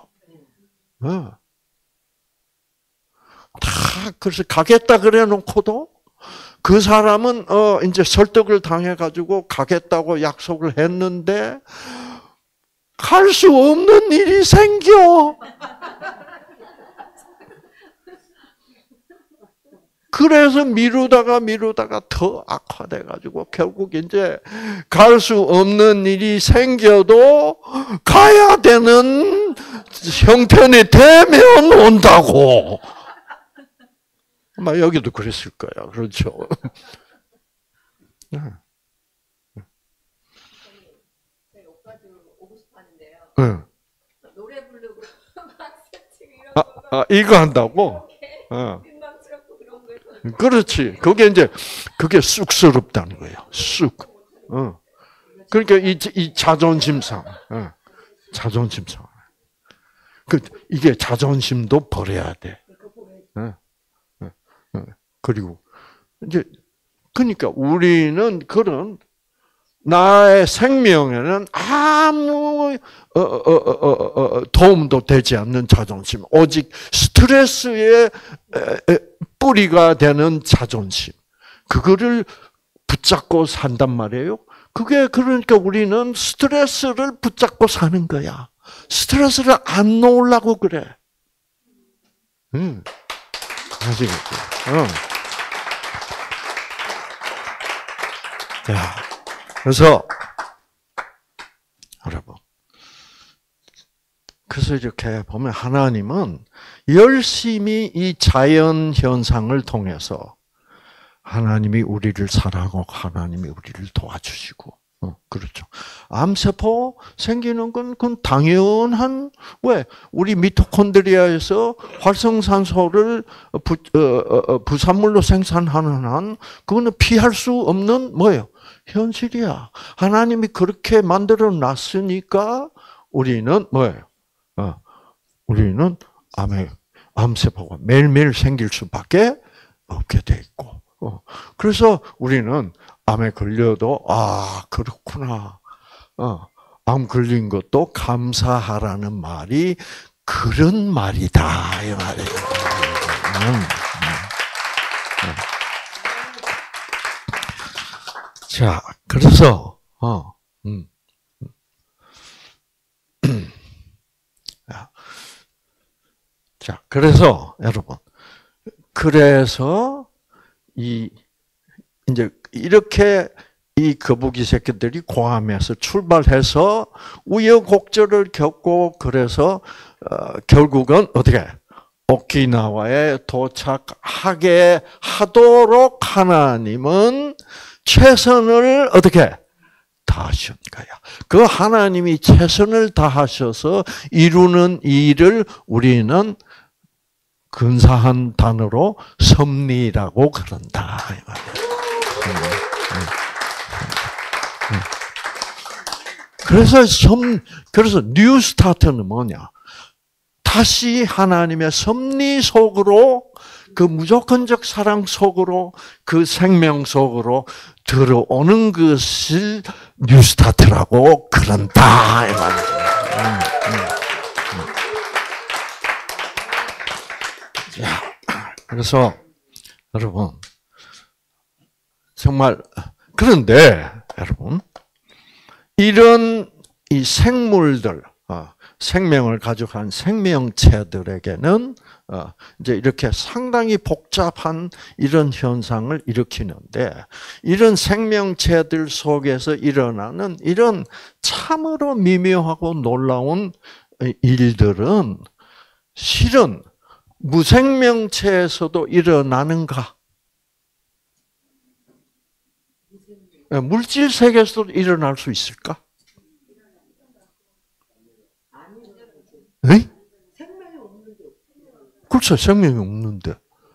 다 그래서 가겠다 그래 놓고도 그 사람은 이제 설득을 당해 가지고 가겠다고 약속을 했는데 갈 수 없는 일이 생겨. 그래서 미루다가 더 악화돼 가지고 결국 이제 갈 수 없는 일이 생겨도 가야 되는 형편이 되면 온다고. 아마 여기도 그랬을 거야. 그렇죠? 네. 노래 부르고 이거 한다고? 그렇지. 그게 쑥스럽다는 거예요. 쑥. 그러니까 이 자존심상. 자존심상. 이게 자존심도 버려야 돼. 그리고 이제 그러니까 우리는 그런 나의 생명에는 아무 도움도 되지 않는 자존심, 오직 스트레스의 뿌리가 되는 자존심, 그거를 붙잡고 산단 말이에요. 그게 그러니까 우리는 스트레스를 붙잡고 사는 거야. 스트레스를 안 놓으려고 그래. 아시겠죠? 자, 그래서 여러분, 그래서 이렇게 보면 하나님은 열심히 이 자연 현상을 통해서 하나님이 우리를 사랑하고 하나님이 우리를 도와주시고, 그렇죠. 암세포 생기는 건 그건 당연한, 왜? 우리 미토콘드리아에서 활성산소를 부산물로 생산하는 한, 그거는 피할 수 없는 뭐예요? 현실이야. 하나님이 그렇게 만들어 놨으니까 우리는 뭐예요? 우리는 암세포가 매일매일 생길 수밖에 없게 돼 있고. 그래서 우리는 암에 걸려도 그렇구나. 암 걸린 것도 감사하라는 말이 그런 말이다 이 말이에요. 자, 그래서 자, 그래서 여러분 그래서 이제 이렇게 이 거북이 새끼들이 괌에서 출발해서 우여곡절을 겪고 그래서 결국은 어떻게 오키나와에 도착하게 하도록 하나님은 최선을 어떻게 다하신 거야. 그 하나님이 최선을 다하셔서 이루는 일을 우리는 근사한 단어로 섭리라고 그런다. 그래서 뉴 스타트는 뭐냐? 다시 하나님의 섭리 속으로, 그 무조건적 사랑 속으로, 그 생명 속으로 들어오는 것을 뉴 스타트라고 그런다. 이 말이죠. 그래서 여러분 정말 그런데 여러분 이런 이 생물들 생명을 가지고 한 생명체들에게는 이제 이렇게 상당히 복잡한 이런 현상을 일으키는데 이런 생명체들 속에서 일어나는 이런 참으로 미묘하고 놀라운 일들은 실은 무생명체에서도 일어나는가? 물질 세계에서도 일어날 수 있을까? 에? 그렇죠. 생명이 없는데.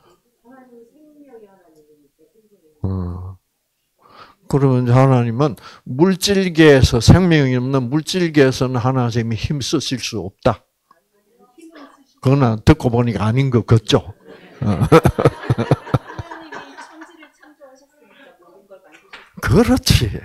그러면 하나님은 물질계에서 생명이 없는 물질계에서는 하나님이 힘 쓰실 수 없다. 그거는 듣고 보니까 아닌 것 같죠. 그렇지.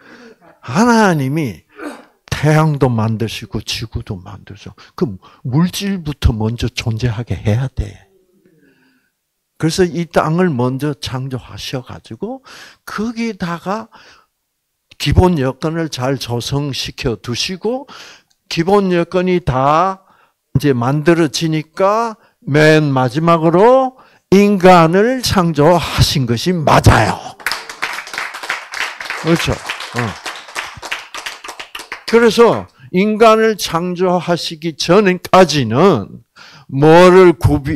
하나님이 태양도 만드시고 지구도 만드죠. 그 물질부터 먼저 존재하게 해야 돼. 그래서 이 땅을 먼저 창조하셔가지고 거기다가 기본 여건을 잘 조성시켜 두시고 기본 여건이 다 이제 만들어지니까 맨 마지막으로 인간을 창조하신 것이 맞아요. 그렇죠. 그래서 인간을 창조하시기 전까지는 뭐를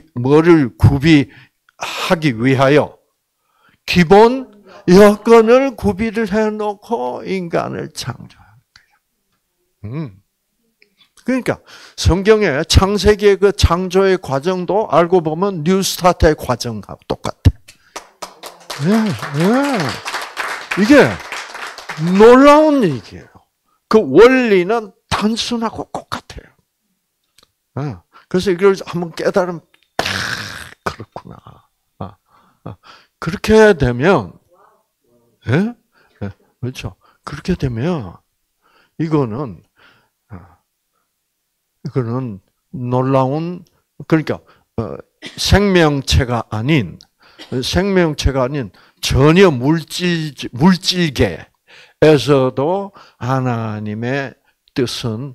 구비하기 위하여 기본 여건을 구비를 해놓고 인간을 창조한 거예요. 그러니까 성경의 창세기의 그 창조의 과정도 알고 보면 뉴스타트의 과정하고 똑같아. 이게 놀라운 얘기예요. 그 원리는 단순하고 똑같아요. 그래서 이걸 한번 깨달으면 그렇구나. 그렇게 되면, 그렇죠. 그렇게 되면 이거는 놀라운, 그러니까 생명체가 아닌 전혀 물질계에서도 하나님의 뜻은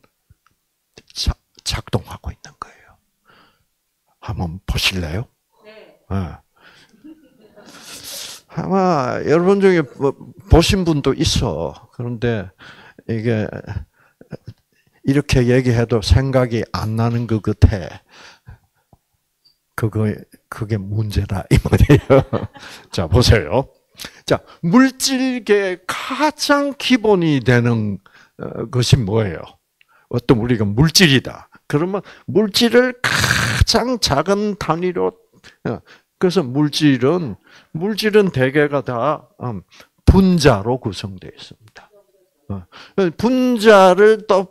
작동하고 있는 거예요. 한번 보실래요? 네. 아마 여러분 중에 보신 분도 있어. 그런데 이게 이렇게 얘기해도 생각이 안 나는 것 같아. 그게 문제다 이 말이에요. 자, 보세요. 자, 물질계의 가장 기본이 되는 것이 뭐예요? 어떤 우리가 물질이다. 그러면 물질을 가장 작은 단위로, 그래서 물질은 대개가 다 분자로 구성되어 있습니다. 분자를 또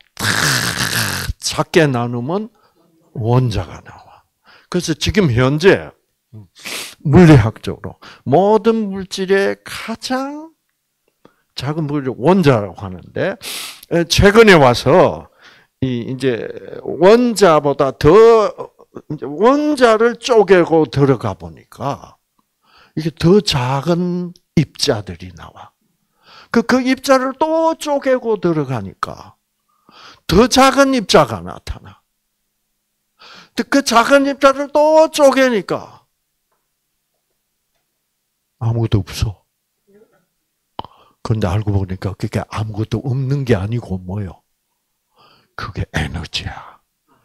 작게 나누면 원자가 나와. 그래서 지금 현재 물리학적으로 모든 물질의 가장 작은 물질 원자라고 하는데 최근에 와서 이제 원자보다 더 원자를 쪼개고 들어가 보니까 이게 더 작은 입자들이 나와. 그 입자를 또 쪼개고 들어가니까 더 작은 입자가 나타나. 그 작은 입자를 또 쪼개니까 아무것도 없어. 그런데 알고 보니까 그게 아무것도 없는 게 아니고 뭐요? 그게 에너지야.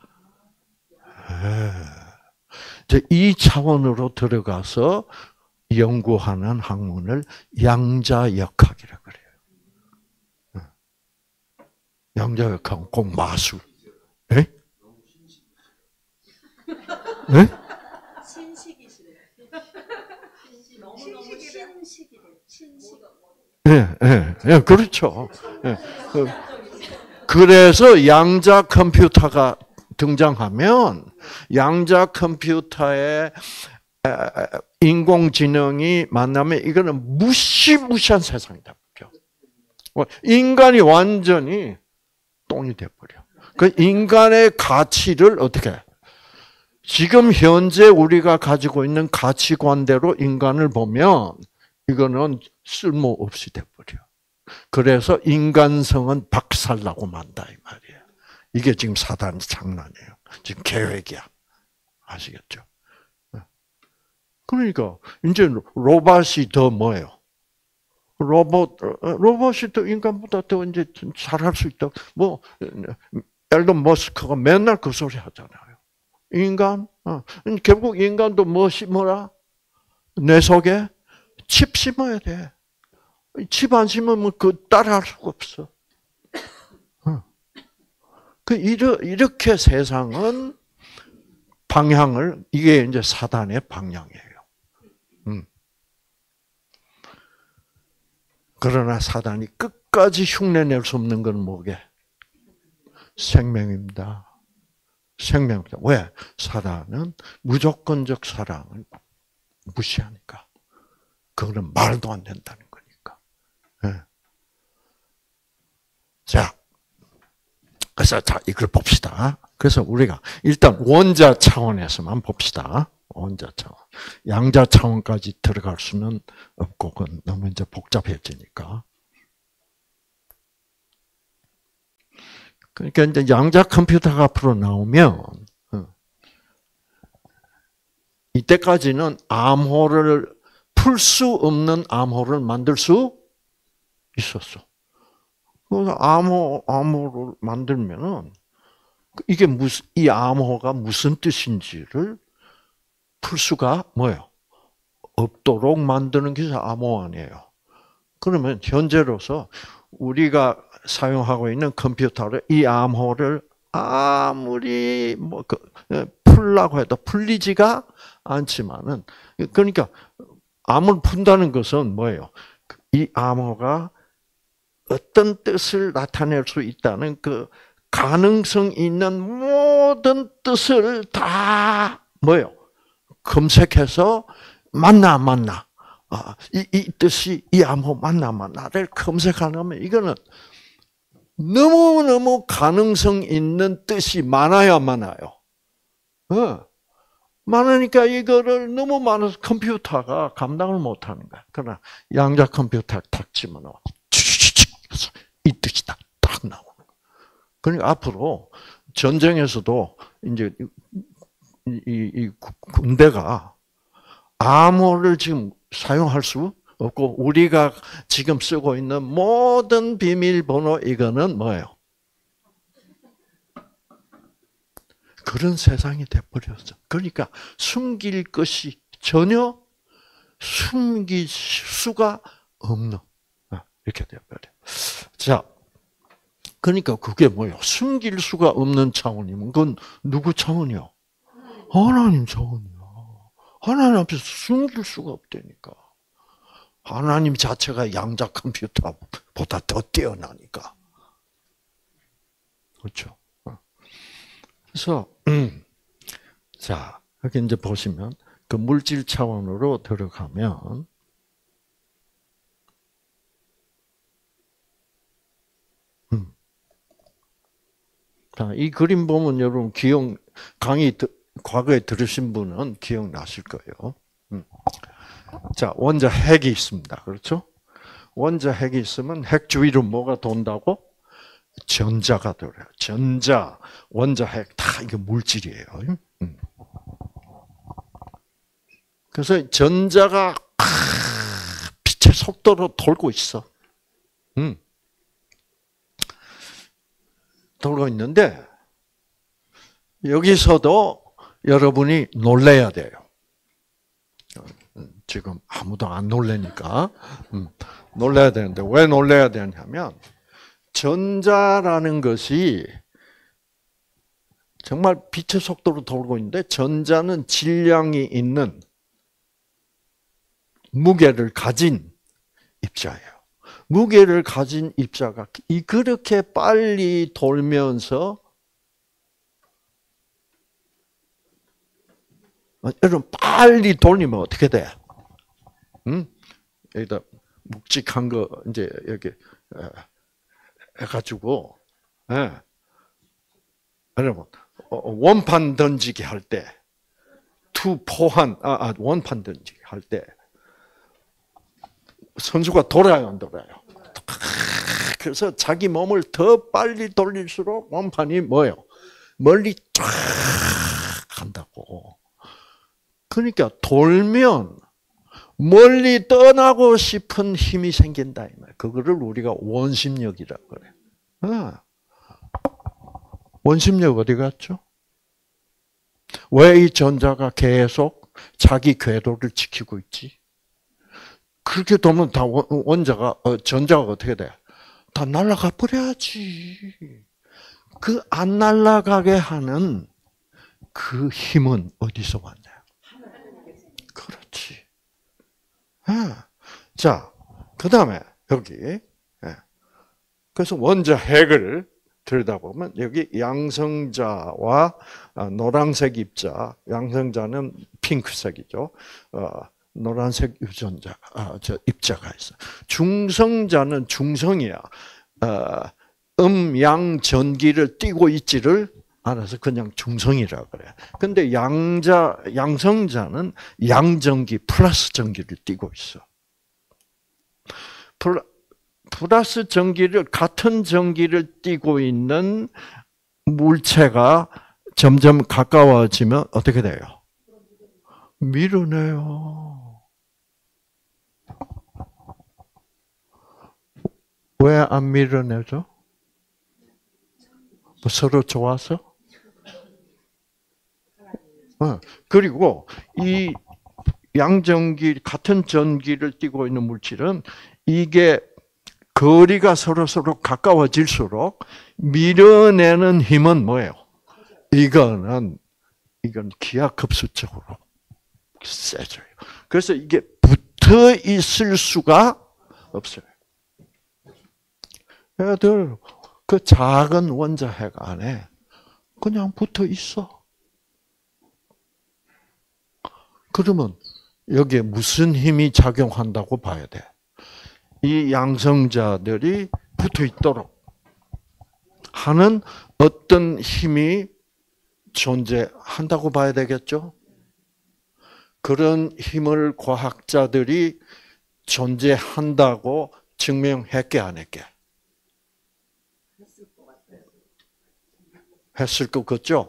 이제 이 차원으로 들어가서 연구하는 학문을 양자역학이라고 그래요. 양자역학은 꼭 마술. 예? 네? 신식이시래요. 너무너무 신식이래요. 신식. 예, 그렇죠. 예. 그래서 양자 컴퓨터가 등장하면 양자 컴퓨터에 인공지능이 만나면 이거는 무시무시한 세상이 돼버려. 인간이 완전히 똥이 돼버려. 그 인간의 가치를 어떻게 해? 지금 현재 우리가 가지고 있는 가치관대로 인간을 보면 이거는 쓸모없이 돼버려. 그래서 인간성은 박살나고 만다 이 말이에요. 이게 지금 사단의 장난이에요. 지금 계획이야. 아시겠죠? 그러니까 이제 로봇이 더 뭐예요? 로봇이 더 인간보다 더 이제 잘할 수 있다. 뭐 앨런 머스크가 맨날 그 소리 하잖아요. 인간, 결국 인간도 뭐라? 뇌 속에 칩 심어야 돼. 칩 안 심으면 그 따라할 수가 없어. 이렇게 세상은 방향을, 이게 이제 사단의 방향이에요. 그러나 사단이 끝까지 흉내낼 수 없는 건 뭐게? 생명입니다. 생명입니다. 왜? 사단은 무조건적 사랑을 무시하니까. 그거는 말도 안 된다는 거니까. 네. 자, 그래서 이걸 봅시다. 그래서 우리가 일단 원자 차원에서만 봅시다. 원자 차원. 양자 차원까지 들어갈 수는 없고, 그건 너무 이제 복잡해지니까. 그러니까 이제 양자 컴퓨터가 앞으로 나오면, 이때까지는 암호를 풀 수 없는 암호를 만들 수 있었어. 그래서 암호를 만들면은 이게 이 암호가 무슨 뜻인지를 풀 수가 뭐예요? 없도록 만드는 게 암호환이에요. 그러면 현재로서 우리가 사용하고 있는 컴퓨터를 이 암호를 아무리 풀라고 해도 풀리지가 않지만은, 그러니까 암을 푼다는 것은 뭐예요? 이 암호가 어떤 뜻을 나타낼 수 있다는 그 가능성 있는 모든 뜻을 다 뭐예요? 검색해서 맞나 안 맞나, 이 뜻이 이 암호 맞나 안 맞나를 검색하려면 이거는 너무너무 가능성 있는 뜻이 많아야 많아요. 많으니까 이거를 너무 많아서 컴퓨터가 감당을 못하는 거야. 그러나 양자 컴퓨터 탁 치면 이 뜻이 딱 나오는 거야. 그러니까 앞으로 전쟁에서도 이제 이 군대가 암호를 지금 사용할 수 없고, 우리가 지금 쓰고 있는 모든 비밀번호 이거는 뭐예요? 그런 세상이 돼버렸어. 그러니까 숨길 것이 전혀 숨길 수가 없는, 이렇게 돼버려. 자, 그러니까 그게 뭐예요? 숨길 수가 없는 차원이면 그건 누구 차원이요? 하나님 차원이요. 하나님 앞에서 숨길 수가 없다니까. 하나님 자체가 양자 컴퓨터보다 더 뛰어나니까. 그렇죠? 그래서 자, 여기 이제 보시면 그 물질 차원으로 들어가면 자, 이 그림 보면 여러분 강의 과거에 들으신 분은 기억나실 거예요. 자, 원자 핵이 있습니다. 그렇죠? 원자 핵이 있으면 핵 주위로 뭐가 돈다고? 전자가 돌아요. 전자, 원자 핵 다 이게 물질이에요. 그래서 전자가 속도로 돌고 있어. 돌고 있는데 여기서도 여러분이 놀래야 돼요. 지금 아무도 안 놀래니까 놀래야 되는데 왜 놀래야 되냐면 전자라는 것이 정말 빛의 속도로 돌고 있는데 전자는 질량이 있는 무게를 가진 입자예요. 무게를 가진 입자가 그렇게 빨리 돌면서 여러분 빨리 돌리면 어떻게 돼? 여기다 묵직한 거 이제 여기 해가지고 여러분 원판 던지기 할 때 투포한 원판 던지기 할 때 선수가 돌아요, 안 돌아요? 그래서 자기 몸을 더 빨리 돌릴수록 원판이 뭐예요? 멀리 쫙 간다고. 그러니까 돌면 멀리 떠나고 싶은 힘이 생긴다 이 말. 그거를 우리가 원심력이라고 그래. 원심력 어디 갔죠? 왜 이 전자가 계속 자기 궤도를 지키고 있지? 그렇게 되면 다 전자가 어떻게 돼? 다 날아가 버려야지. 그 안 날아가게 하는 그 힘은 어디서 왔냐? 그렇지. 자, 그 다음에 여기. 그래서 원자 핵을 들여다보면 여기 양성자와 노란색 입자, 양성자는 핑크색이죠. 노란색 유전자, 입자가 있어. 중성자는 중성이야. 양 전기를 띠고 있지를 않아서 그냥 중성이라 그래. 근데 양성자는 양전기, 플러스 전기를 띠고 있어. 플러스 전기를, 같은 전기를 띠고 있는 물체가 점점 가까워지면 어떻게 돼요? 밀어내요. 왜 안 밀어내죠? 서로 좋아서? 그리고 이 양전기, 같은 전기를 띠고 있는 물질은 이게 거리가 서로 가까워질수록 밀어내는 힘은 뭐예요? 이건 기하급수적으로 세져요. 그래서 이게 붙어 있을 수가 없어요. 애들 그 작은 원자핵 안에 그냥 붙어 있어. 그러면 여기에 무슨 힘이 작용한다고 봐야 돼? 이 양성자들이 붙어 있도록 하는 어떤 힘이 존재한다고 봐야 되겠죠? 그런 힘을 과학자들이 존재한다고 증명했게 안 했게? 했을 것 같죠?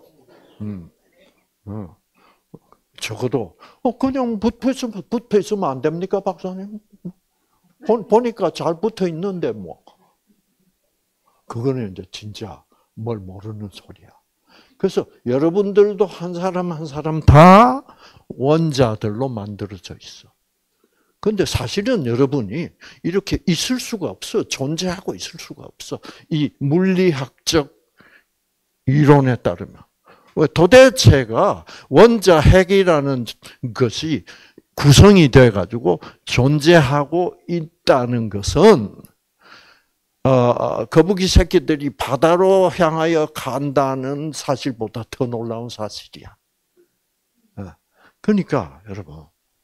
적어도 그냥 붙어 있으면 안 됩니까, 박사님? 보니까 잘 붙어 있는데 뭐. 그거는 이제 진짜 뭘 모르는 소리야. 그래서 여러분들도 한 사람 한 사람 다 원자들로 만들어져 있어. 그런데 사실은 여러분이 이렇게 있을 수가 없어. 존재하고 있을 수가 없어. 이 물리학적 이론에 따르면. 왜 도대체가 원자 핵이라는 것이 구성이 돼가지고 존재하고 있다는 것은 거북이 새끼들이 바다로 향하여 간다는 사실보다 더 놀라운 사실이야. 그러니까 여러분,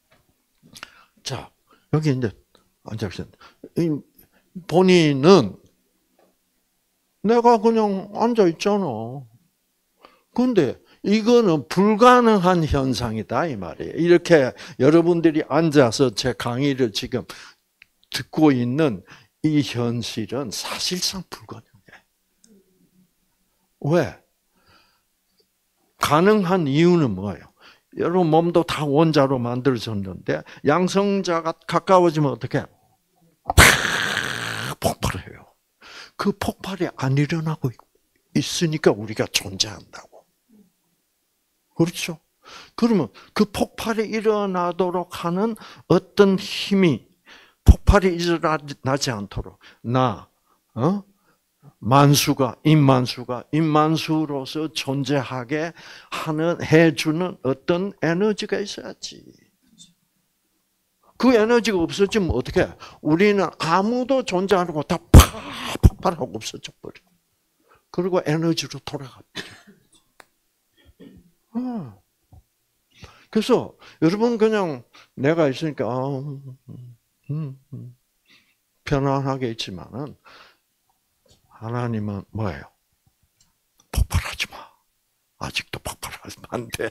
자 여기 이제 앉아있어요. 본인은 내가 그냥 앉아 있잖아. 근데 이거는 불가능한 현상이다 이 말이에요. 이렇게 여러분들이 앉아서 제 강의를 지금 듣고 있는 이 현실은 사실상 불가능해. 왜? 가능한 이유는 뭐예요? 여러분 몸도 다 원자로 만들어졌는데 양성자가 가까워지면 어떻게 해요? 팍 폭발해요. 그 폭발이 안 일어나고 있으니까 우리가 존재한다고. 그렇죠? 그러면 그 폭발이 일어나도록 하는 어떤 힘이 폭발이 일어나지 않도록 만수가 임만수로서 존재하게 해주는 어떤 에너지가 있어야지. 그 에너지가 없어지면 어떻게? 우리는 아무도 존재 안 하고 다 폭발하고 없어져 버려. 그리고 에너지로 돌아가 버려. 그래서 여러분 그냥 내가 있으니까 편안하게 있지만은 하나님은 뭐예요? 폭발하지 마. 아직도 폭발하면 안 돼.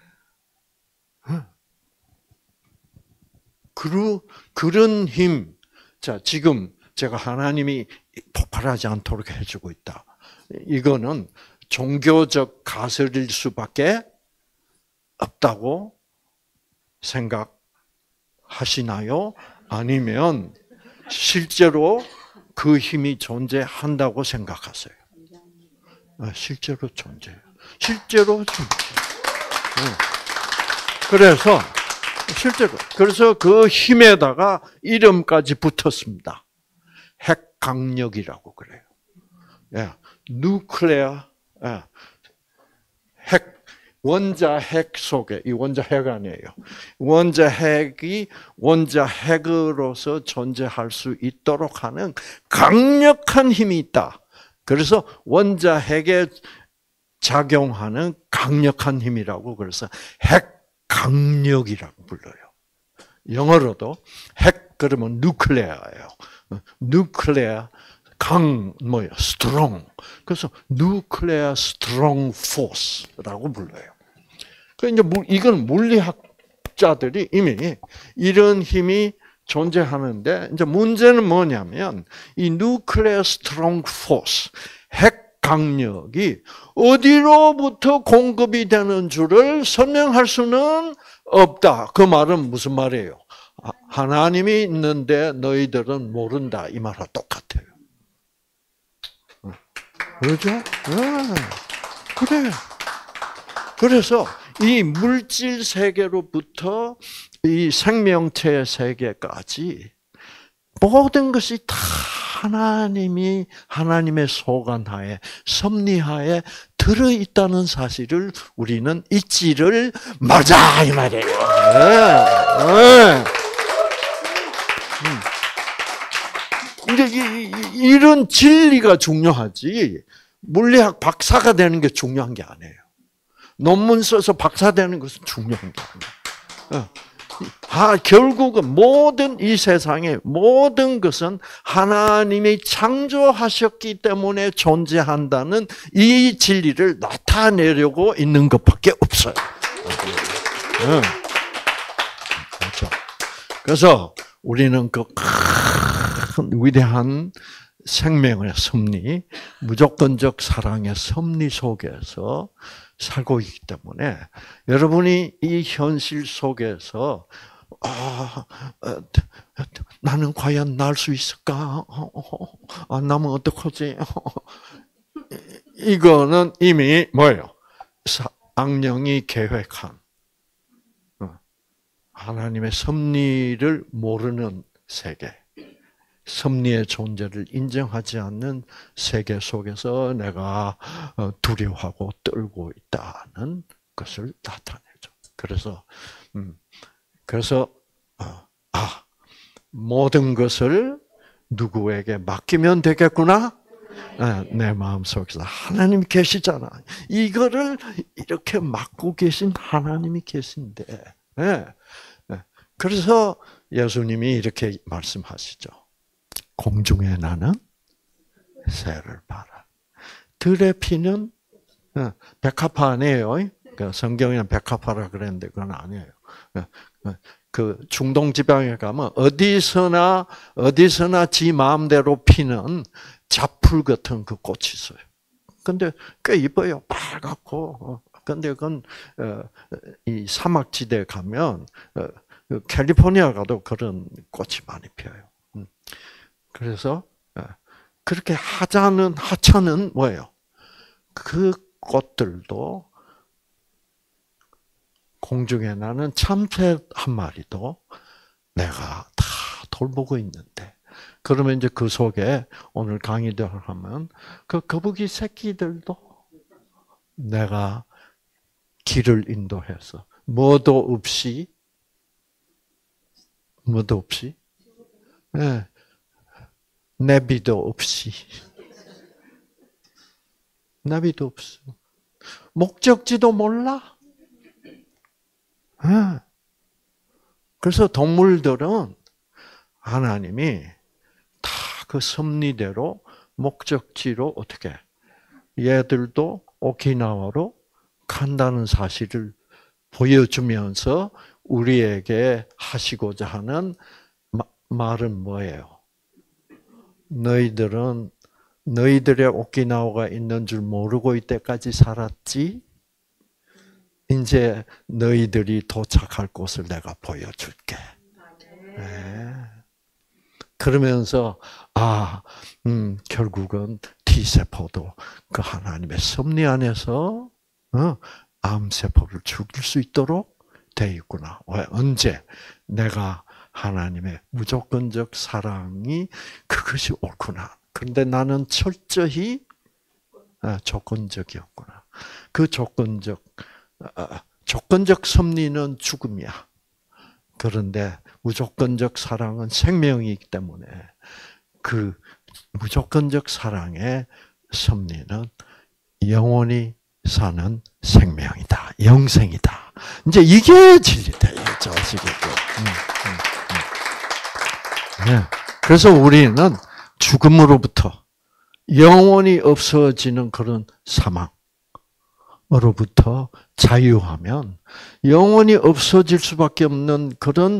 그런 힘. 자, 지금 제가 하나님이 폭발하지 않도록 해주고 있다. 이거는 종교적 가설일 수밖에 없다고 생각하시나요? 아니면 실제로 그 힘이 존재한다고 생각하세요? 실제로 존재해요. 실제로 존재해요. 그래서 그 힘에다가 이름까지 붙었습니다. 핵강력이라고 그래요. 누클레아, 핵, 원자핵 속에, 이 원자핵 아니에요. 원자핵으로서 존재할 수 있도록 하는 강력한 힘이 있다. 그래서 원자핵에 작용하는 강력한 힘이라고 그래서 핵강력이라고 불러요. 영어로도 핵 그러면 누클레아예요. 누클레아 strong. 그래서 nuclear strong force라고 불러요. 이제 이건 물리학자들이 이미 이런 힘이 존재하는데, 이제 문제는 뭐냐면 이 nuclear strong force, 핵 강력이 어디로부터 공급이 되는 줄을 설명할 수는 없다. 그 말은 무슨 말이에요? 하나님이 있는데 너희들은 모른다. 이 말과 똑같아요. 그렇죠? 그래. 그래서 이 물질 세계로부터 이 생명체 세계까지 모든 것이 다 하나님의 소관하에, 섭리하에 들어있다는 사실을 우리는 잊지를 말자, 이 말이에요. 이제 이런 진리가 중요하지, 물리학 박사가 되는 게 중요한 게 아니에요. 논문 써서 박사 되는 것은 중요한 게 아니에요. 결국은 이 세상의 모든 것은 하나님이 창조하셨기 때문에 존재한다는 이 진리를 나타내려고 있는 것밖에 없어요. 그렇죠. 그래서 우리는 그 큰 위대한 생명의 섭리, 무조건적 사랑의 섭리 속에서 살고 있기 때문에 여러분이 이 현실 속에서 나는 과연 날 수 있을까? 나면 어떡하지? 이거는 이미 뭐예요? 악령이 계획한 하나님의 섭리를 모르는 세계, 섭리의 존재를 인정하지 않는 세계 속에서 내가 두려워하고 떨고 있다는 것을 나타내죠. 그래서 모든 것을 누구에게 맡기면 되겠구나? 내 마음속에서 하나님이 계시잖아. 이거를 이렇게 맡고 계신 하나님이 계신데, 그래서 예수님이 이렇게 말씀하시죠. 공중에 나는 새를 봐라. 들의 피는 백합화 아니에요. 성경에는 백합화라 그랬는데 그건 아니에요. 그 중동 지방에 가면 어디서나 지 마음대로 피는 자풀 같은 그 꽃이 있어요. 근데 꽤 이뻐요. 빨갛고. 근데 그건 이 사막지대에 가면 캘리포니아 가도 그런 꽃이 많이 피어요. 그래서 그렇게 하찮은 뭐예요? 그 꽃들도 공중에 나는 참새 한 마리도 내가 다 돌보고 있는데, 그러면 이제 그 속에 오늘 강의들 하면 그 거북이 새끼들도 내가 길을 인도해서 뭐도 없이 네. 내비도 없이 목적지도 몰라. 네. 그래서 동물들은 하나님이 다 그 섭리대로 목적지로 어떻게 얘들도 오키나와로 간다는 사실을 보여주면서 우리에게 하시고자 하는 말은 뭐예요? 너희들의 오키나와가 있는 줄 모르고 이때까지 살았지? 이제 너희들이 도착할 곳을 내가 보여줄게. 네. 그러면서 결국은 T세포도 그 하나님의 섭리 안에서 암세포를 죽일 수 있도록 돼 있구나. 왜? 언제? 내가 하나님의 무조건적 사랑이 그것이 옳구나. 그런데 나는 철저히 조건적이었구나. 그 조건적 섭리는 죽음이야. 그런데 무조건적 사랑은 생명이기 때문에 그 무조건적 사랑의 섭리는 영원히 사는 생명이다. 영생이다. 이제 이게 진리다. 이죠, 아시겠죠? 네. 그래서 우리는 죽음으로부터 영원히 없어지는 그런 사망으로부터 자유하면 영원히 없어질 수밖에 없는 그런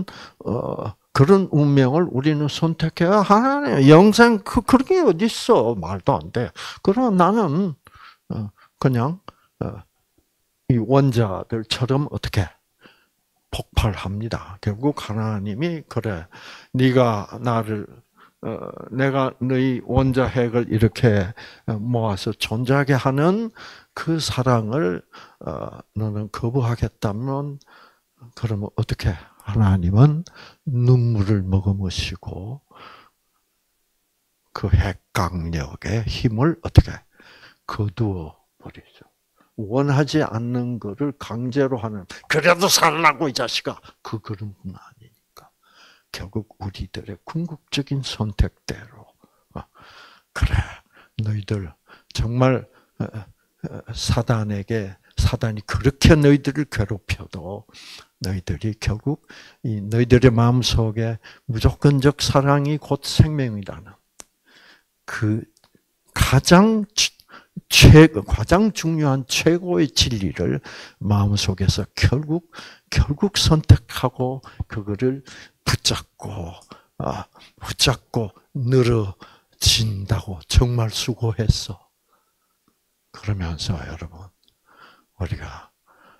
운명을 우리는 선택해야 하나님 영생 그런 게 어디 있어? 말도 안 돼. 그러나 나는 그냥 이 원자들처럼 어떻게 폭발합니다. 결국 하나님이 그래, 네가 내가 너희 원자 핵을 이렇게 모아서 존재하게 하는 그 사랑을 너는 거부하겠다면, 그러면 어떻게? 하나님은 눈물을 머금으시고 그 핵강력의 힘을 어떻게? 거두어 버리죠. 원하지 않는 것을 강제로 하는, 그래도 살라고 이 자식아, 그런 분 아니니까. 결국 우리들의 궁극적인 선택대로, 그래, 너희들 정말 사단이 그렇게 너희들을 괴롭혀도 너희들이 결국 이 너희들의 마음속에 무조건적 사랑이 곧 생명이라는 그 가장 중요한 최고의 진리를 마음속에서 결국 선택하고 그거를 붙잡고 늘어진다고 정말 수고했어. 그러면서 여러분, 우리가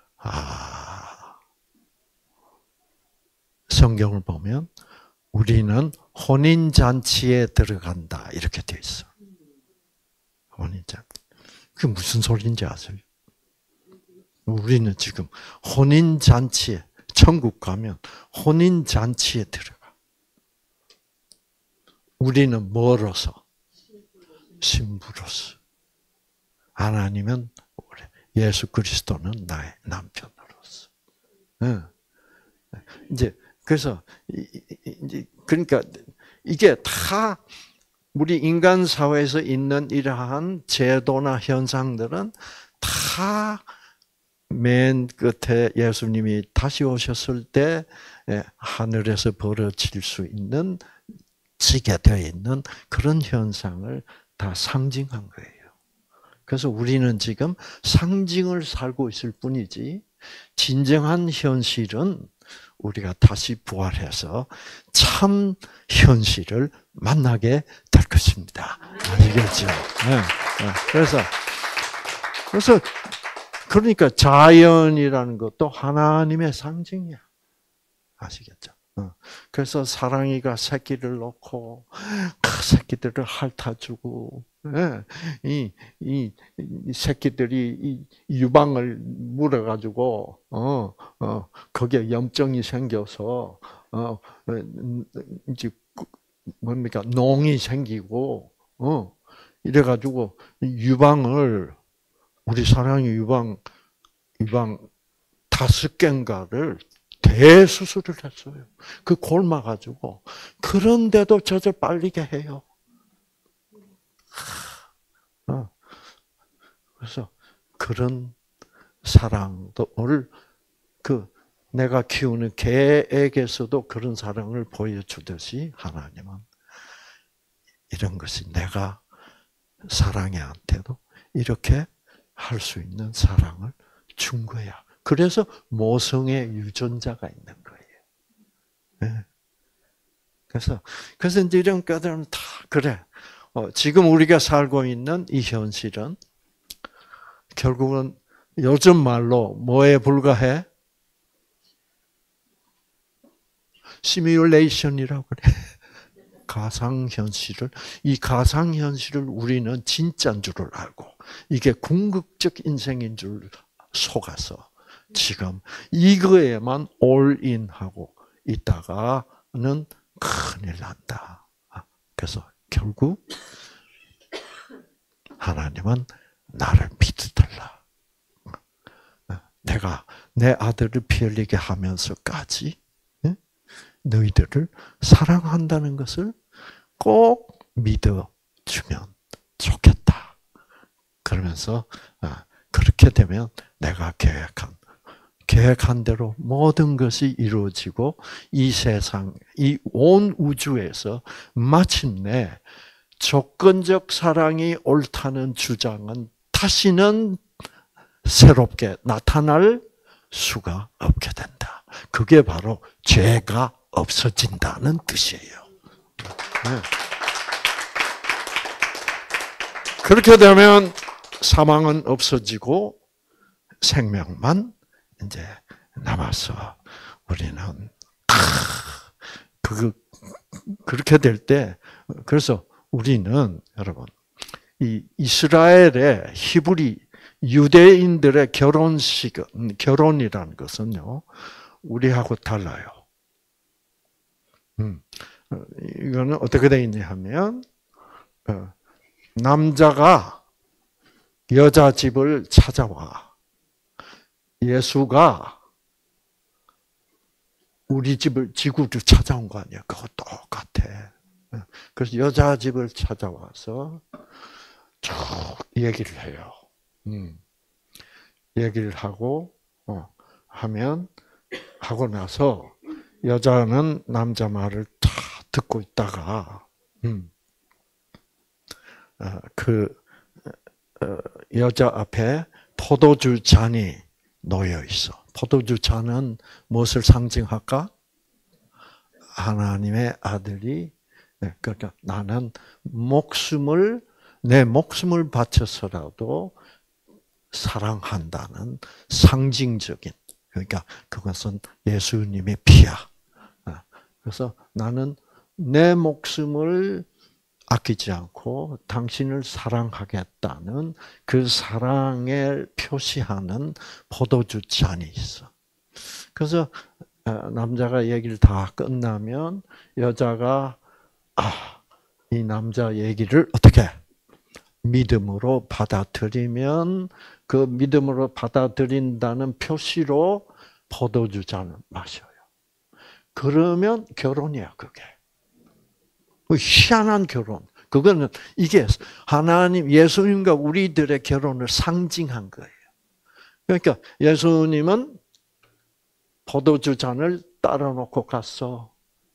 성경을 보면 우리는 혼인잔치에 들어간다 이렇게 돼 있어. 혼인잔치. 그게 무슨 소리인지 아세요? 우리는 지금 혼인잔치에, 천국 가면 혼인잔치에 들어가. 우리는 뭐로서? 신부로서. 하나님은 예수 그리스도는 나의 남편으로서. 이제 그래서 그러니까 이게 다 우리 인간 사회에서 있는 이러한 제도나 현상들은 다 맨 끝에 예수님이 다시 오셨을 때 하늘에서 벌어질 수 있는, 지게 되어 있는 그런 현상을 다 상징한 거예요. 그래서 우리는 지금 상징을 살고 있을 뿐이지 진정한 현실은 우리가 다시 부활해서 참 현실을 만나게 될 것입니다. 아시겠죠? 네. 그래서 그러니까 자연이라는 것도 하나님의 상징이야. 아시겠죠? 그래서 사랑이가 새끼를 놓고 그 새끼들을 핥아주고, 이 새끼들이 이 유방을 물어가지고 거기에 염증이 생겨서 이제 뭡니까 농이 생기고 이래가지고 유방을 우리 사랑이 유방 5개인가를 대수술을 했어요. 그 골마가지고. 그런데도 젖을 빨리게 해요. 그래서 그런 사랑을 내가 키우는 개에게서도 그런 사랑을 보여주듯이 하나님은 이런 것이 내가 사랑이한테도 이렇게 할 수 있는 사랑을 준 거야. 그래서 모성의 유전자가 있는 거예요. 네. 그래서 이제 이런 것들은 다 그래. 지금 우리가 살고 있는 이 현실은 결국은 요즘 말로 뭐에 불과해? 시뮬레이션이라고 그래. 가상현실을, 이 가상현실을 우리는 진짜인 줄을 알고, 이게 궁극적 인생인 줄 속아서 지금 이거에만 올인하고 있다가는 큰일 난다. 그래서 결국 하나님은 나를 믿어달라. 내가 내 아들을 피 흘리게 하면서까지 너희들을 사랑한다는 것을 꼭 믿어주면 좋겠다. 그러면서 그렇게 되면 내가 계획한 대로 모든 것이 이루어지고 이 세상, 이 온 우주에서 마침내 조건적 사랑이 옳다는 주장은 다시는 새롭게 나타날 수가 없게 된다. 그게 바로 죄가 없어진다는 뜻이에요. 네. 그렇게 되면 사망은 없어지고 생명만 이제 남아서 우리는 그렇게 될 때, 그래서 우리는 여러분 이 이스라엘의 히브리 유대인들의 결혼이라는 것은요 우리하고 달라요. 이거는 어떻게 되어 있냐 하면 남자가 여자 집을 찾아와. 예수가 우리 집을 지구를 찾아온 거 아니야. 그거 똑같아. 그래서 여자 집을 찾아와서 쭉 얘기를 해요. 얘기를 하고 하고 나서 여자는 남자 말을 다 듣고 있다가 여자 앞에 포도주 잔이 놓여 있어. 포도주 잔은 무엇을 상징할까? 하나님의 아들이, 그러니까 나는 내 목숨을 바쳐서라도 사랑한다는 상징적인, 그러니까 그것은 예수님의 피야. 그래서 나는 내 목숨을 아끼지 않고 당신을 사랑하겠다는 그 사랑을 표시하는 포도주 잔이 있어. 그래서 남자가 얘기를 다 끝나면 여자가 이 남자 얘기를 어떻게 믿음으로 받아들이면 그 믿음으로 받아들인다는 표시로 포도주 잔을 마셔요. 그러면 결혼이야, 그게. 희한한 결혼. 그거는 이게 하나님, 예수님과 우리들의 결혼을 상징한 거예요. 그러니까 예수님은 포도주 잔을 따라 놓고 갔어.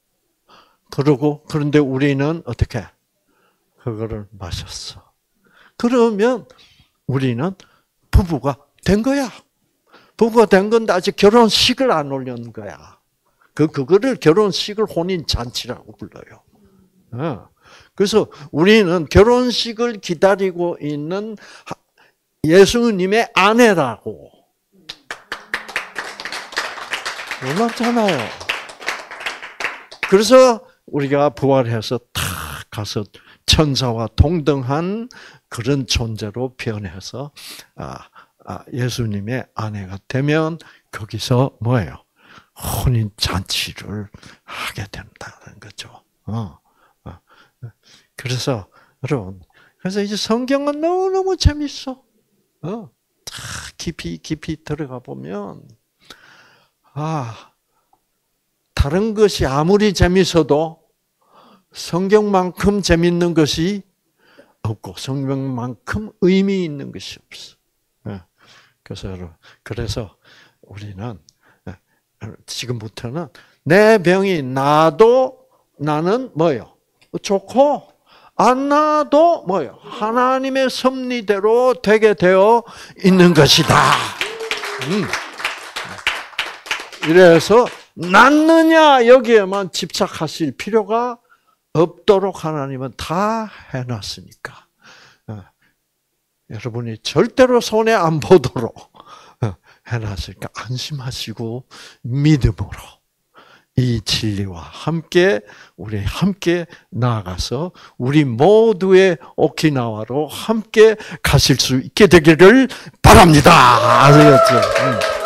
그런데 우리는 어떻게? 그거를 마셨어. 그러면 우리는 부부가 된 거야. 부부가 된 건데 아직 결혼식을 안 올린 거야. 그거를 결혼식을 혼인잔치라고 불러요. 그래서 우리는 결혼식을 기다리고 있는 예수님의 아내라고. 놀랍잖아요. 그래서 우리가 부활해서 탁 가서 천사와 동등한 그런 존재로 변해서 예수님의 아내가 되면 거기서 뭐예요? 혼인 잔치를 하게 된다는 거죠. 그래서 여러분, 그래서 이제 성경은 너무너무 재밌어. 깊이 들어가 보면 다른 것이 아무리 재밌어도 성경만큼 재밌는 것이 없고 성경만큼 의미 있는 것이 없어. 그래서 우리는 지금부터는 내 병이 나도 나는 뭐요? 좋고 안 나도 뭐요? 하나님의 섭리대로 되게 되어 있는 것이다. 이래서 낫느냐 여기에만 집착하실 필요가 없도록 하나님은 다 해놨으니까 여러분이 절대로 손해 안 보도록 해놨으니까 안심하시고 믿음으로 이 진리와 함께 우리 함께 나아가서 우리 모두의 오키나와로 함께 가실 수 있게 되기를 바랍니다. 아시겠죠?